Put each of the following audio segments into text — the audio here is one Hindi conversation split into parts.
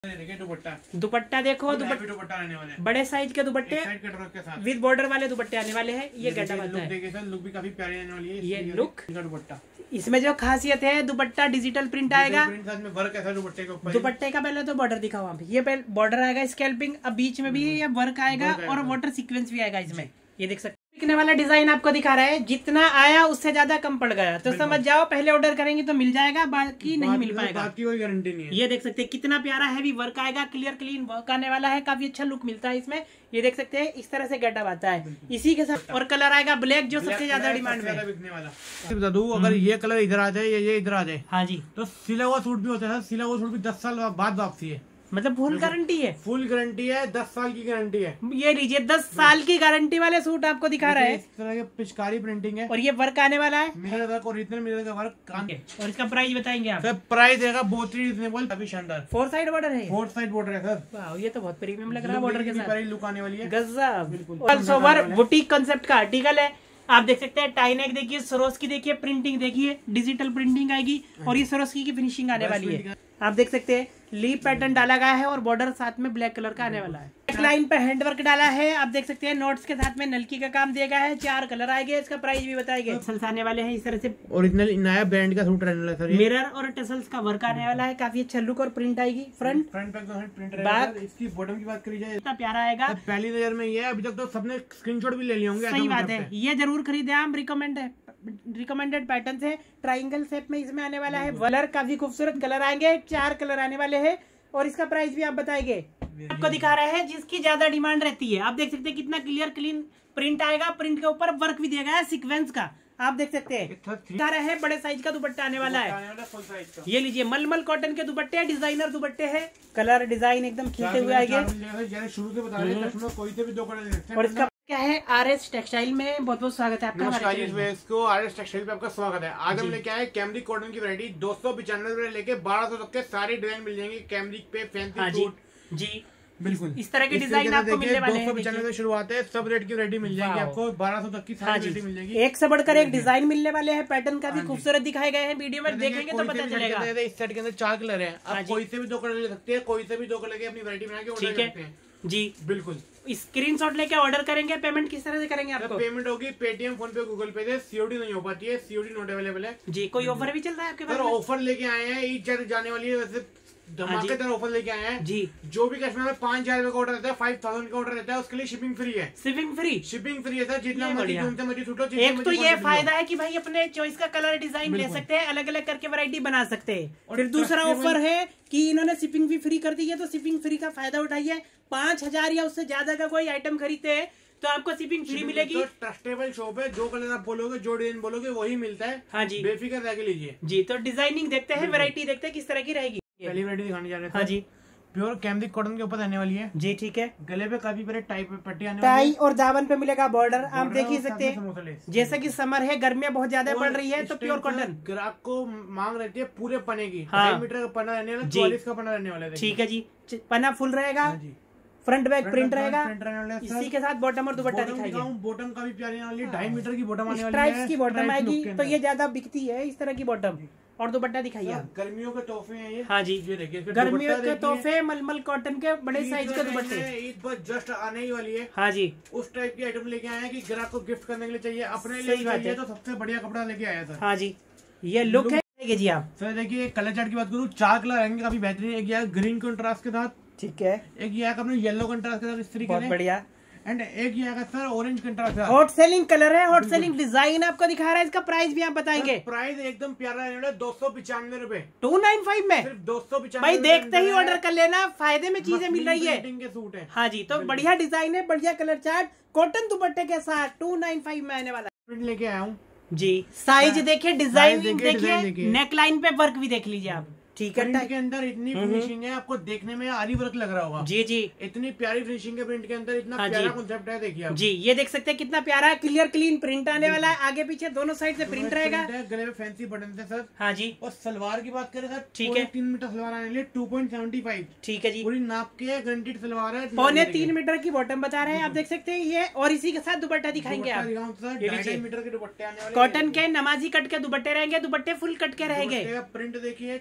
देखिए दुपट्टा देखो, दुपट्टा आने वाले हैं, बड़े साइज के दुपट्टे के साथ विद बॉर्डर वाले दुपट्टे आने वाले हैं। ये गड्ढा बनता है, देखिए सर, लुक भी काफी प्यारी आने वाली है। ये लुक का दुपट्टा, इसमें जो खासियत है दुपट्टा डिजिटल प्रिंट आएगा। में वर्क ऐसा दुपट्टे के ऊपर, दुपट्टे का पहले तो बॉर्डर दिखाओ वहाँ पे, ये बॉर्डर आएगा स्कैल्पिंग, अब बीच में भी ये वर्क आएगा और वाटर सीक्वेंस भी आएगा इसमें। ये देख सकते बिकने वाला डिजाइन आपको दिखा रहा है, जितना आया उससे ज्यादा कम पड़ गया तो समझ जाओ पहले ऑर्डर करेंगे तो मिल जाएगा, बाकी नहीं मिल पाएगा, बाकी कोई गारंटी नहीं है। ये देख सकते हैं कितना प्यारा हैवी वर्क आएगा, क्लियर क्लीन वर्क आने वाला है, काफी अच्छा लुक मिलता है इसमें। ये देख सकते हैं इस तरह से गेटअप आता है, इसी के साथ और कलर आएगा ब्लैक जो सबसे ज्यादा डिमांड में बिकने वाला। बता दूं, अगर ये कलर इधर आ जाए या ये इधर आ जाए, हाँ जी, तो सिला हुआ सूट भी होता है। सिला हुआ सूट भी 10 साल बाद वापसी है, मतलब फुल गारंटी है, फुल गारंटी है, 10 साल की गारंटी है। ये लीजिए 10 साल की गारंटी वाले सूट आपको दिखा रहा है। इस तरह के पिचकारी प्रिंटिंग है और ये वर्क आने वाला है, मिरर वर्क, ओरिजिनल मिरर का वर्क। और इसका प्राइस बताएंगे आप? सर प्राइस रहेगा बहुत ही रिजनेबल, काफी शानदार। 4 साइड बॉर्डर है, 4 साइड बॉर्डर है सर। वाह, ये तो बहुत प्रीमियम लग रहा है बॉर्डर के साथ, लुक आने वाली है गजब। ऑल्सोवर बुटीक कांसेप्ट का आर्टिकल है, आप देख सकते हैं। टाई नेक देखिए, सरोस्की देखिए, प्रिंटिंग देखिए, डिजिटल प्रिंटिंग आएगी और ये सरोस्की की फिनिशिंग आने वाली है। आप देख सकते हैं लीप पैटर्न डाला गया है और बॉर्डर साथ में ब्लैक कलर का आने वाला है। लाइन पे हैंडवर्क डाला है, आप देख सकते हैं नोट्स के साथ में नलकी का काम दिया गया है। 4 कलर आएंगे, इसका प्राइस भी बताएंगे। टसल्स आने वाले हैं इस तरह से, ओरिजिनल नया ब्रांड का सूट रहने वाला है सर। मिरर और टसल्स का वर्क आने वाला है, काफी अच्छा लुक और प्रिंट आएगी। फ्रंट प्रिंट रहेगा। इसकी बॉटम की बात करी जाए, इतना प्यारा आएगा, पहली नजर में ये अभी तक तो सबने स्क्रीनशॉट भी ले लिए होंगे। सही बात है, ये जरूर खरीदे आप, रिकमेंडेड पैटर्न से। ट्राइंगल शेप में इसमें आने वाला है, कलर काफी खूबसूरत कलर आएंगे, 4 कलर आने वाले हैं और इसका प्राइस भी आप बताएंगे। आपको दिखा रहे हैं जिसकी ज्यादा डिमांड रहती है। आप देख सकते हैं कितना क्लियर क्लीन प्रिंट आएगा, प्रिंट के ऊपर वर्क भी दिया गया है सीक्वेंस का, आप देख सकते हैं। दिखा रहे हैं बड़े साइज का दुपट्टा आने वाला है, ये लीजिए मलमल कॉटन के दुपट्टे, डिजाइनर दुपट्टे हैं, कलर डिजाइन एकदम खिलते हुए आएंगे। शुरू से बता रहे हैं, कोई से भी 2 कलर ले सकते हैं। और इसका क्या है, RS टेक्सटाइल में बहुत बहुत स्वागत है आपका। नमस्कार, इसको RS टेक्सटाइल पे आपका स्वागत है। आज हम लेके आए कैमरिक कॉटन की वैरायटी। 295 से लेके 1200 तक के सारे डिजाइन मिल जाएंगे कैमरिक पे, फैंसी सूट जी बिल्कुल इस तरह के डिजाइन आपको मिलने वाले हैं। 295 से शुरुआत है, सब रेट की वैरायटी मिल जाएगी आपको, 1200 तक की सारी वैरायटी मिल जाएगी। एक से बढ़कर एक डिजाइन मिलने वाले हैं, पैटर्न काफी खूबसूरत दिखाए गए हैं, वीडियो में देखेंगे तो पता चलेगा। इस सेट के अंदर 4 कलर है, आप कोई से भी 2 कलर ले सकते हैं, कोई से भी 2 कलर के अपनी वैरायटी बना के ऑर्डर करते हैं जी। बिल्कुल, स्क्रीनशॉट लेके ऑर्डर करेंगे। पेमेंट किस तरह से करेंगे आपको? पेमेंट होगी पेटीएम, फोन पे, गूगल पे से। सीओडी नहीं हो पाती है, सीओडी नॉट अवेलेबल है जी। कोई ऑफर भी चल रहा है आपके पास? ऑफर लेके आए हैं, ईद जाने वाली है, वैसे धमाकेदार ऑफर लेके आए हैं जी। जो भी कस्टमर 5000 का ऑर्डर रहता है, 5000 का ऑर्डर रहता है, उसके लिए शिपिंग फ्री है। शिपिंग फ्री है सर, जितना मर्जी सूट हो। एक तो ये फायदा है कि भाई अपने चॉइस का कलर डिजाइन ले सकते हैं, अलग अलग करके वैरायटी बना सकते हैं। फिर दूसरा ऑफर है कि इन्होंने शिपिंग भी फ्री कर दी है, तो शिपिंग फ्री का फायदा उठाइए। 5000 या उससे ज्यादा का कोई आइटम खरीदते हैं तो आपको शिपिंग फ्री मिलेगी। तो ट्रस्टेबल शॉप है, जो कलर आप बोलोगे, जो डिजाइन बोलोगे वही मिलता है। हाँ जी, बेफिक्र रह के लीजिए जी। तो डिजाइनिंग देखते हैं, वैरायटी देखते हैं किस तरह की रहेगी। पहली वैरायटी दिखाने जा रहे हैं। हाँ जी, प्योर कैमरिक कॉटन के ऊपर रहने वाली है जी। ठीक है, गले पे काफी बड़े टाइप पट्टी आने वाली टाई है, और दामन पे मिलेगा बॉर्डर। आप देख ही सकते हैं, जैसा कि समर है, गर्मियां बहुत ज्यादा पड़ रही है, तो प्योर कॉटन ग्राहक को मांग रहती है पूरे पने की। 2.5 मीटर का पना रहने वाला, 44 का पना रहने वाला है। ठीक है जी, पना फुल रहेगा, फ्रंट बैक प्रिंट रहेगा, इसी के साथ बॉटम और दुपट्टा दिखाई देगा। बॉटम काफी प्यारी आने वाली है, 2.5 मीटर की बॉटम आने वाली है, स्ट्राइप्स की बॉटम आएगी, तो ये ज्यादा बिकती है इस तरह की बॉटम। और दुपट्टा दिखाइए। गर्मियों के तोहफे हैं ये। हाँ जी, ये देखिए, गर्मियों के तोहफे मलमल कॉटन के बड़े साइज के दुपट्टे। ईद पर जस्ट आने ही वाली है। हाँ जी, उस टाइप की आइटम लेके आए हैं कि ग्राहक को गिफ्ट करने के लिए चाहिए, अपने लिए चाहिए तो सबसे बढ़िया कपड़ा लेके आया सर। हाँ जी, ये लुक है जी। आप सर देखिए, कलर चार्ट की बात करूँ, 4 कलर आएंगे काफी बेहतरीन। एक ये ग्रीन कंट्रास्ट के साथ, ठीक है, एक ये अपने येलो कंट्रास्ट के साथ इस तरीके से, बहुत बढ़िया। एंड एक ये आएगा sir orange contrast. Hot selling colour है, हॉट सेलिंग डिजाइन आपको दिखा रहा है। इसका प्राइस भी आप बताएंगे? प्राइस एकदम प्यारा है, 295 रुपए, 295 में सिर्फ 295। भाई देखते ही ऑर्डर कर लेना, फायदे में चीजें मिल रही है। के सूट है। हाँ जी, तो बढ़िया डिजाइन है, बढ़िया कलर चार्ट, कॉटन दुपट्टे के साथ 295 में आने वाला प्रिंट लेके आया हूँ जी। साइज देखिए, डिजाइन देखिए, नेक लाइन पे वर्क भी देख लीजिए आप। ठीक है, प्रिंट के अंदर इतनी फिनिशिंग है, आपको देखने में आरी वर्क लग रहा होगा। जी जी, इतनी प्यारी फिनिशिंग है प्रिंट के अंदर, इतना प्यारा कॉन्सेप्ट है। देखिए आप जी, ये देख सकते हैं कितना प्यारा क्लियर क्लीन प्रिंट आने वाला है। आगे पीछे दोनों साइड से प्रिंट रहेगा, गले में फैंसी बटन थे सर। हाँ जी, और सलवार की बात करें सर, ठीक है, 3 मीटर सलवार आने लिए 2.75। ठीक है जी, पूरी नाप के गारंटीड सलवार है, 3.25 मीटर की बॉटम बता रहे हैं, आप देख सकते हैं ये। और इसी के साथ दुपट्टा दिखाएंगे आप, 2.5 मीटर के दुपट्टे आने वाले, कॉटन के नमाजी कट के दुपट्टे रहेंगे, दुपट्टे फुल कट के रहेंगे। प्रिंट देखिए, चीज देखिए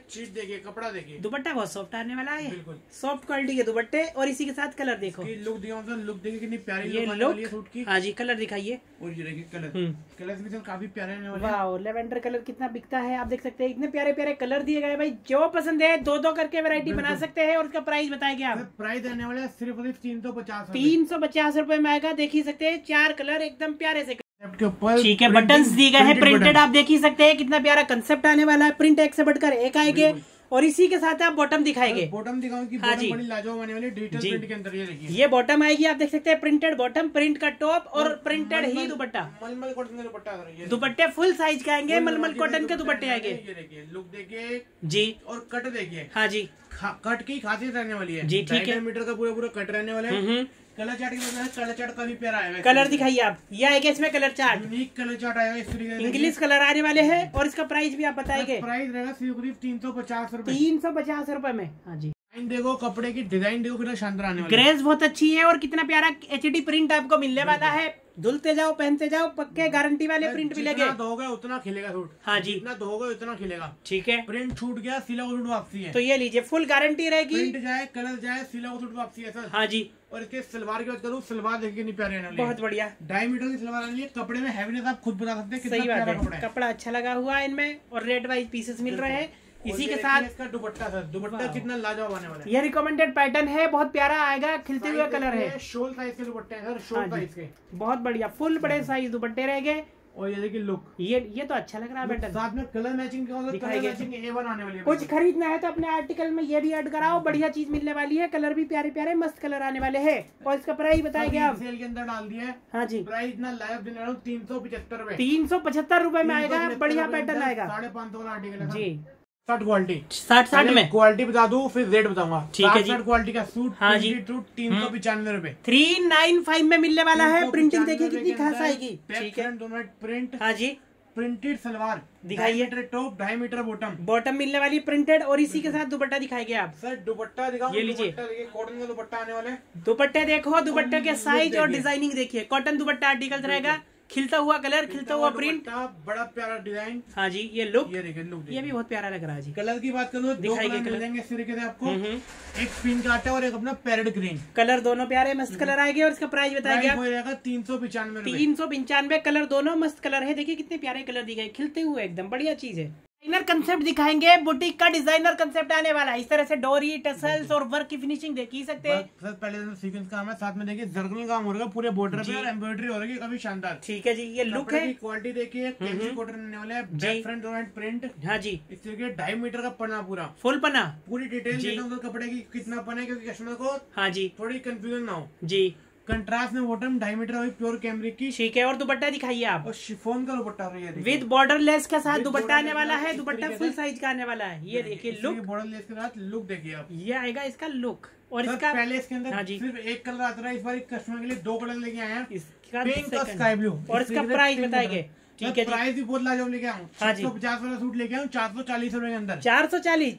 देखिए, कपड़ा देखिए, दुपट्टा बहुत सॉफ्ट आने वाला है, बिल्कुल सॉफ्ट क्वालिटी के दुपट्टे, और इसी के साथ कलर देखो, लुक दिया लुक देखिए कितनी प्यारी ये लुक वाली है सूट की। हाँ जी, कलर दिखाइए, और ये देखिए कलर, कलर भी सर काफी प्यारे आने वाले हैं। वाह, लेवेंडर कलर कितना बिकता है, आप देख सकते हैं इतने प्यारे प्यारे कलर दिए गए भाई, जो पसंद है दो दो करके वैरायटी बना सकते हैं। और उसका प्राइस बताएंगे आप? प्राइस रहने वाला है सिर्फ 350 350 रुपए में आएगा। देख ही सकते हैं 4 कलर एकदम प्यारे से के ऊपर, ठीक है, बटन्स दिए गए हैं प्रिंटेड, आप देख ही सकते हैं कितना प्यारा कंसेप्ट आने वाला है, प्रिंट एक से बढ़कर एक आएंगे। और इसी के साथ आप बॉटम दिखाएंगे, बॉटम दिखाऊं कि हाँ बॉटम बड़ी लाजवाब आने वाली डिजिटल प्रिंट के अंदर, ये देखिए ये बॉटम आएगी, आप देख सकते हैं प्रिंटेड बॉटम, प्रिंट का टॉप और प्रिंटेड ही दुपट्टा, मलमल कॉटन का दुपट्टा, दुपट्टे फुल साइज के आएंगे, मलमल कॉटन के दुपट्टे आएंगे। ये देखिए लुक देखिए जी, और कट देखिए, हाँ जी, कट की खासियत रहने वाली है जी, ठीक है, मीटर का पूरा पूरा कट रहने वाला है। कलर चार्ट की कलर चार्ट काफी प्यारा आएगा, कलर दिखाइए आप, ये आएगा इसमें colour chart, unique colour chart आएगा इस तरीके से, इंग्लिश कलर आने वाले हैं। और इसका प्राइस भी आप बताएंगे? प्राइस रहेगा सिर्फ 350 रुपए, 350 रुपए में। हाँ जी, डिजाइन देखो, कपड़े की डिजाइन देखो कितना शानदार आने वाला है, ग्रेस बहुत अच्छी है और कितना प्यारा HD प्रिंट आपको मिलने वाला है। धुलते जाओ, पहनते जाओ, पक्के गारंटी वाले प्रिंट मिलेंगे। जितना धोगे उतना खिलेगा सूट, हाँ जी, जितना धोगे उतना खिलेगा, ठीक है। प्रिंट छूट गया, सिला सूट वापसी है, तो ये लीजिए, फुल गारंटी रहेगी, प्रिंट जाए, कलर जाए, सिला सूट वापसी है सर। हाँ जी, और इसके सलवार की बात करूँ, सलवार देखिए कितनी प्यारी आने वाली है, बहुत बढ़िया, 2.5 मीटर की सलवार आने वाली है। कपड़े में हैवीनेस आप खुद बता सकते हैं कितना सही बात प्यारा है, कपड़ा है, कपड़ा अच्छा लगा हुआ है इनमें, और रेट वाइज पीसेस मिल रहे हैं। इसी के साथ इसका दुपट्टा सर, दुपट्टा कितना लाजवाब आने वाला है, ये रिकमेंडेड पैटर्न है, बहुत प्यारा आएगा, खिलते हुए कलर है, शोल साइज के दुपट्टे हैं सर, शोल साइज के, बहुत बढ़िया, फुल बड़े साइज दुपट्टे रहेंगे। और ये देखिए लुक, ये तो अच्छा लग रहा है पैटर्न, साथ में कलर मैचिंग दिखाई गया। A1 आने वाली है। कुछ खरीदना है तो अपने आर्टिकल में ये भी ऐड कराओ, बढ़िया चीज मिलने वाली है, कलर भी प्यारे प्यारे मस्त कलर आने वाले हैं। और इसका प्राइस बताएंगे आप? सेल के अंदर डाल दिया है, हाँ जी, प्राइस इतना लाइव देने वाला हूँ 375 रुपए, 375 रुपए में आएगा, बढ़िया पैटर्न आएगा, 550 वाला आर्टिकल है जी, 60 क्वालिटी, 60 में क्वालिटी बता दूं फिर रेट बताऊंगा। ठीक है जी, 60 क्वालिटी का सूट, हाँ जी, 395 रुपए, 395 में मिलने वाला है। प्रिंटिंग देखिए कितनी खास आएगी, ठीक है, दोनों प्रिंट, हाँ जी, प्रिंटेड सलवार दिखाइए, 2.5 metre top, 2.5 metre bottom, bottom मिलने वाली प्रिंटेड। और इसी के साथ दुपट्टा दिखाएंगे आप? सर दुपट्टा दिखाओ, ये लीजिए, कॉटन का दुपट्टा आने वाला है, दुपट्टे देखो, दुपट्टे के साइज और डिजाइनिंग देखिए, कॉटन दुपट्टा आर्टिकल रहेगा, खिलता हुआ कलर, खिलता हुआ प्रिंट, बड़ा प्यारा डिजाइन, हाँ जी, ये लुक, ये देखिए लुक, ये भी बहुत प्यारा लग रहा है जी। कलर की बात करूँ, 2 कलर मिल जाएंगे इस तरीके से आपको, एक पिंक आता है और एक अपना पैरेट ग्रीन, कलर दोनों प्यारे मस्त कलर आएंगे। और इसका प्राइस बताएंगे आप? 395 395, कलर दोनों मस्त कलर है, देखिए कितने प्यारे कलर दिए गए, खिलते हुए एकदम बढ़िया चीज है। डिजाइनर कंसेप्ट दिखाएंगे, बुटीक का डिजाइनर कंसेप्ट आने वाला है, इस तरह से डोरी, टसल्स और वर्क की फिनिशिंग देख ही सकते हैं। सर पहले तो सीक्वेंस काम है, साथ में देखिए जर्गल काम हो रहा है पूरे बॉर्डर पे, और एम्ब्रॉयडरी हो रही है काफी शानदार, ठीक है जी, ये लुक है, क्वालिटी देखिए, कैंची कॉटन रहने वाला है, बैक फ्रंट और प्रिंट, हाँ जी, इस तरीके 2.5 मीटर का पन्ना, पूरा फुल पन्ना, पूरी डिटेल देता हूँ कपड़े की कितना पन्ना है, क्योंकि कस्टमर को हाँ जी थोड़ी कंफ्यूजन ना हो जी। कंट्रास्ट में बॉटम 2.5 मीटर हुई प्योर कैमरिक की, ठीक है। और दुपट्टा दिखाइए आप? और शिफॉन का दुपट्टा विद बॉर्डर लेस के साथ दुपट्टा आने वाला है, दुपट्टा फुल साइज का आने वाला है, ये देखिए लुक, बॉर्डर लेस के साथ लुक देखिए आप, ये आएगा इसका लुक। और इसका पहले इसके अंदर हाँ जी, सिर्फ एक कलर आता है, इस बार कस्टमर के लिए 2 कलर लेके आए हैं, इसका पिंक और स्काई ब्लू। और इसका प्राइस बताएंगे? ठीक है, प्राइस भी बहुत लाजवाब लेके आऊँ, हाँ जी, 650 वाला सूट लेके आऊँ 440 रुपए के अंदर, 440,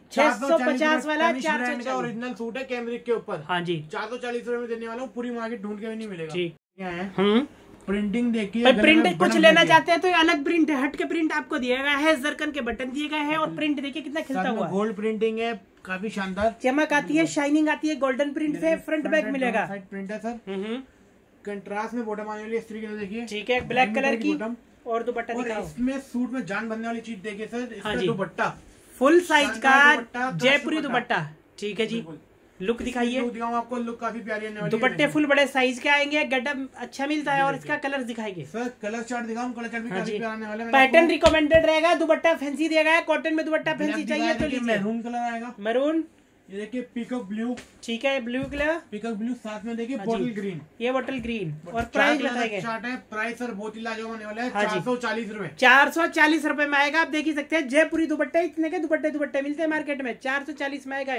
650 वाला 440 का ओरिजिनल सूट है कैमरिक के ऊपर, हाँ जी, 440 रुपए में देने वाला हूँ, पूरी मार्केट ढूंढ के भी नहीं मिलेगा। ठीक है, प्रिंटिंग देखिए, प्रिंट कुछ लेना चाहते हैं तो अलग प्रिंट है, हट के प्रिंट आपको दिया गया है, जरकन के बटन दिए गए हैं, और प्रिंट देखिए कितना खिलता हुआ, गोल्ड प्रिंटिंग है, काफी शानदार चमक आती है, शाइनिंग आती है, गोल्डन प्रिंट से फ्रंट बैक मिलेगा, साइड प्रिंट है सर, कंट्रास्ट में बॉटम आने वाली इस तरीके से देखिए, ठीक है, ब्लैक कलर की, और दुपट्टा दिखाओ, इसमें सूट में जान बनने वाली चीज देखिए सर, इसका दुपट्टा फुल साइज का जयपुरी दुपट्टा, ठीक है जी, लुक दिखाइए, आपको लुक काफी प्यारी आने वाली है, दुपट्टे फुल बड़े साइज के आएंगे, गेटअप अच्छा मिलता है। और इसका कलर दिखाएंगे सर, कलर चार्ट दिखाऊं, कलर चार्ट भी काफी प्यारा आने वाला है, पैटर्न रिकमेंडेड रहेगा, दुपट्टा फैंसी दिया गया है, कॉटन में दुपट्टा फैंसी चाहिए तो लीजिए, मैरून कलर आएगा, मैरून, ये देखिए पीकॉक ब्लू, ठीक है, ब्लू कलर, पीकॉक ब्लू, साथ में देखिए बॉटल ग्रीन, ये बॉटल ग्रीन। और प्राइस बताएंगे? चार्ट है, प्राइस सर बहुत ही लाजवाब होने वाला है, 440 रुपए, 440 रुपए में आएगा। आप देख ही सकते हैं, जयपुरी दुपट्टे, इतने के दुपट्टे मिलते हैं मार्केट में, 440 में आएगा।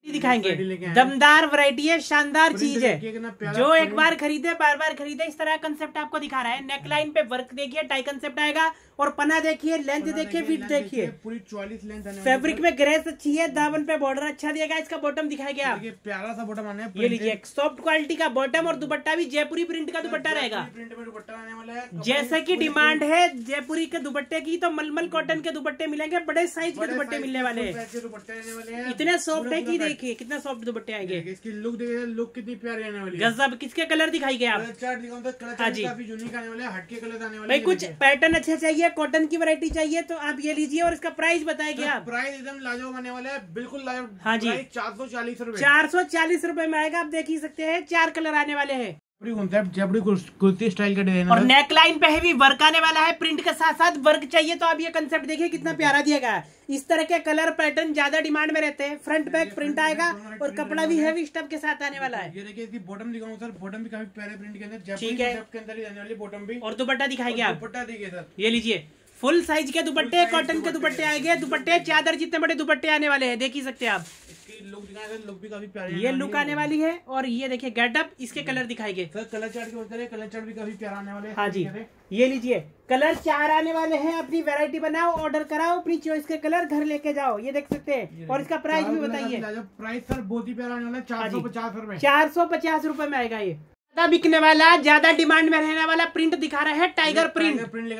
दिखाएंगे। लेके आए। दमदार वैरायटी है, शानदार प्रिंट चीज है, देखिए कितना प्यारा जो एक प्रिंट। बार खरीदे बार बार खरीदे, इस तरह कंसेप्ट आपको दिखा रहा है। नेकलाइन पे वर्क देखिए, टाई कंसेप्ट आएगा, और पना देखिए, लेंथ देखिए, फिट देखिए, पूरी 44 लेंथ आने वाली फैब्रिक में ग्रेस अच्छी है, दामन पे बॉर्डर अच्छा दिएगा। इसका बॉटम दिखाएगा आप, है। प्यारा सा बॉटम आने ये लीजिए, सॉफ्ट क्वालिटी का बॉटम, और दुपट्टा भी जयपुरी प्रिंट का दुपट्टा रहेगा। प्रिंट में दुपट्टा आने वाला है। जैसे कि डिमांड है जयपुरी के दुपट्टे की, तो मलमल कॉटन के दुपट्टे मिलेंगे, बड़े साइज के दुपट्टे मिलने वाले हैं, दुपट्टे आने वाले हैं। इतने सॉफ्ट है कि देखिए कितना सॉफ्ट दुपट्टे आएंगे। इसकी लुक देखिए, लुक कितनी प्यारी आने वाली है। गजब। किसके कलर दिखाई गए आप? कलर चार्ट दिखाऊं तो कलर हाँ चार्ट जी। काफी यूनिक आने वाले हैं, हटके कलर आने वाले भाई हैं। कुछ पैटर्न अच्छे चाहिए, कॉटन की वैरायटी चाहिए, तो आप ये लीजिए, और इसका प्राइस बताएंगे आप। प्राइस एकदम लाजवाब आने वाला है, बिल्कुल लाजवाब। हाँ जी। 440 रुपए। 440 रुपए में आएगा, आप देख ही सकते हैं, 4 कलर आने वाले हैं। जयपुरी कुर्ती स्टाइल का डिजाइन और नेकलाइन पे भी वर्क आने वाला है, प्रिंट के साथ साथ वर्क चाहिए तो आप ये कंसेप्ट देखिए कितना प्यारा दिया गया है। इस तरह के कलर पैटर्न ज्यादा डिमांड में रहते हैं। फ्रंट बैक प्रिंट आएगा, और कपड़ा भी हैवी स्टफ के साथ आने वाला है। ये देखिए, इसकी बॉटम दिखाऊं सर, बॉटम भी काफी प्यारे प्रिंट के अंदर, ठीक है। के अंदर ही आने वाली बॉटम भी। और दुपट्टा दिखाएंगे आप, दुपट्टा देखिए सर, ये लीजिए, फुल साइज के दुपट्टे, कॉटन के दुपट्टे आएंगे, दुपट्टे चादर जितने बड़े दुपट्टे आने वाले हैं, देख ही सकते हैं आप। इसकी लुक दिखाएं सर, लुक भी काफी प्यारी ये लुक आने वाली है, और ये देखिए गेटअप, इसके कलर दिखाएंगे सर। कलर चार्ट की बात करें, कलर चार्ट भी काफी प्यारा आने वाले हैं। हाँ जी, ये लीजिए, कलर 4 आने वाले हैं। अपनी वैरायटी बनाओ, ऑर्डर कराओ, अपनी चॉइस के कलर घर लेके जाओ, ये देख सकते हैं। और इसका प्राइस भी बताइए। प्राइस सर बहुत ही प्यारा आने वाला है, 450 रुपए। 450 रुपए में आएगा। ये ज्यादा बिकने वाला, ज्यादा डिमांड में रहने वाला प्रिंट दिखा रहा है, टाइगर प्रिंट।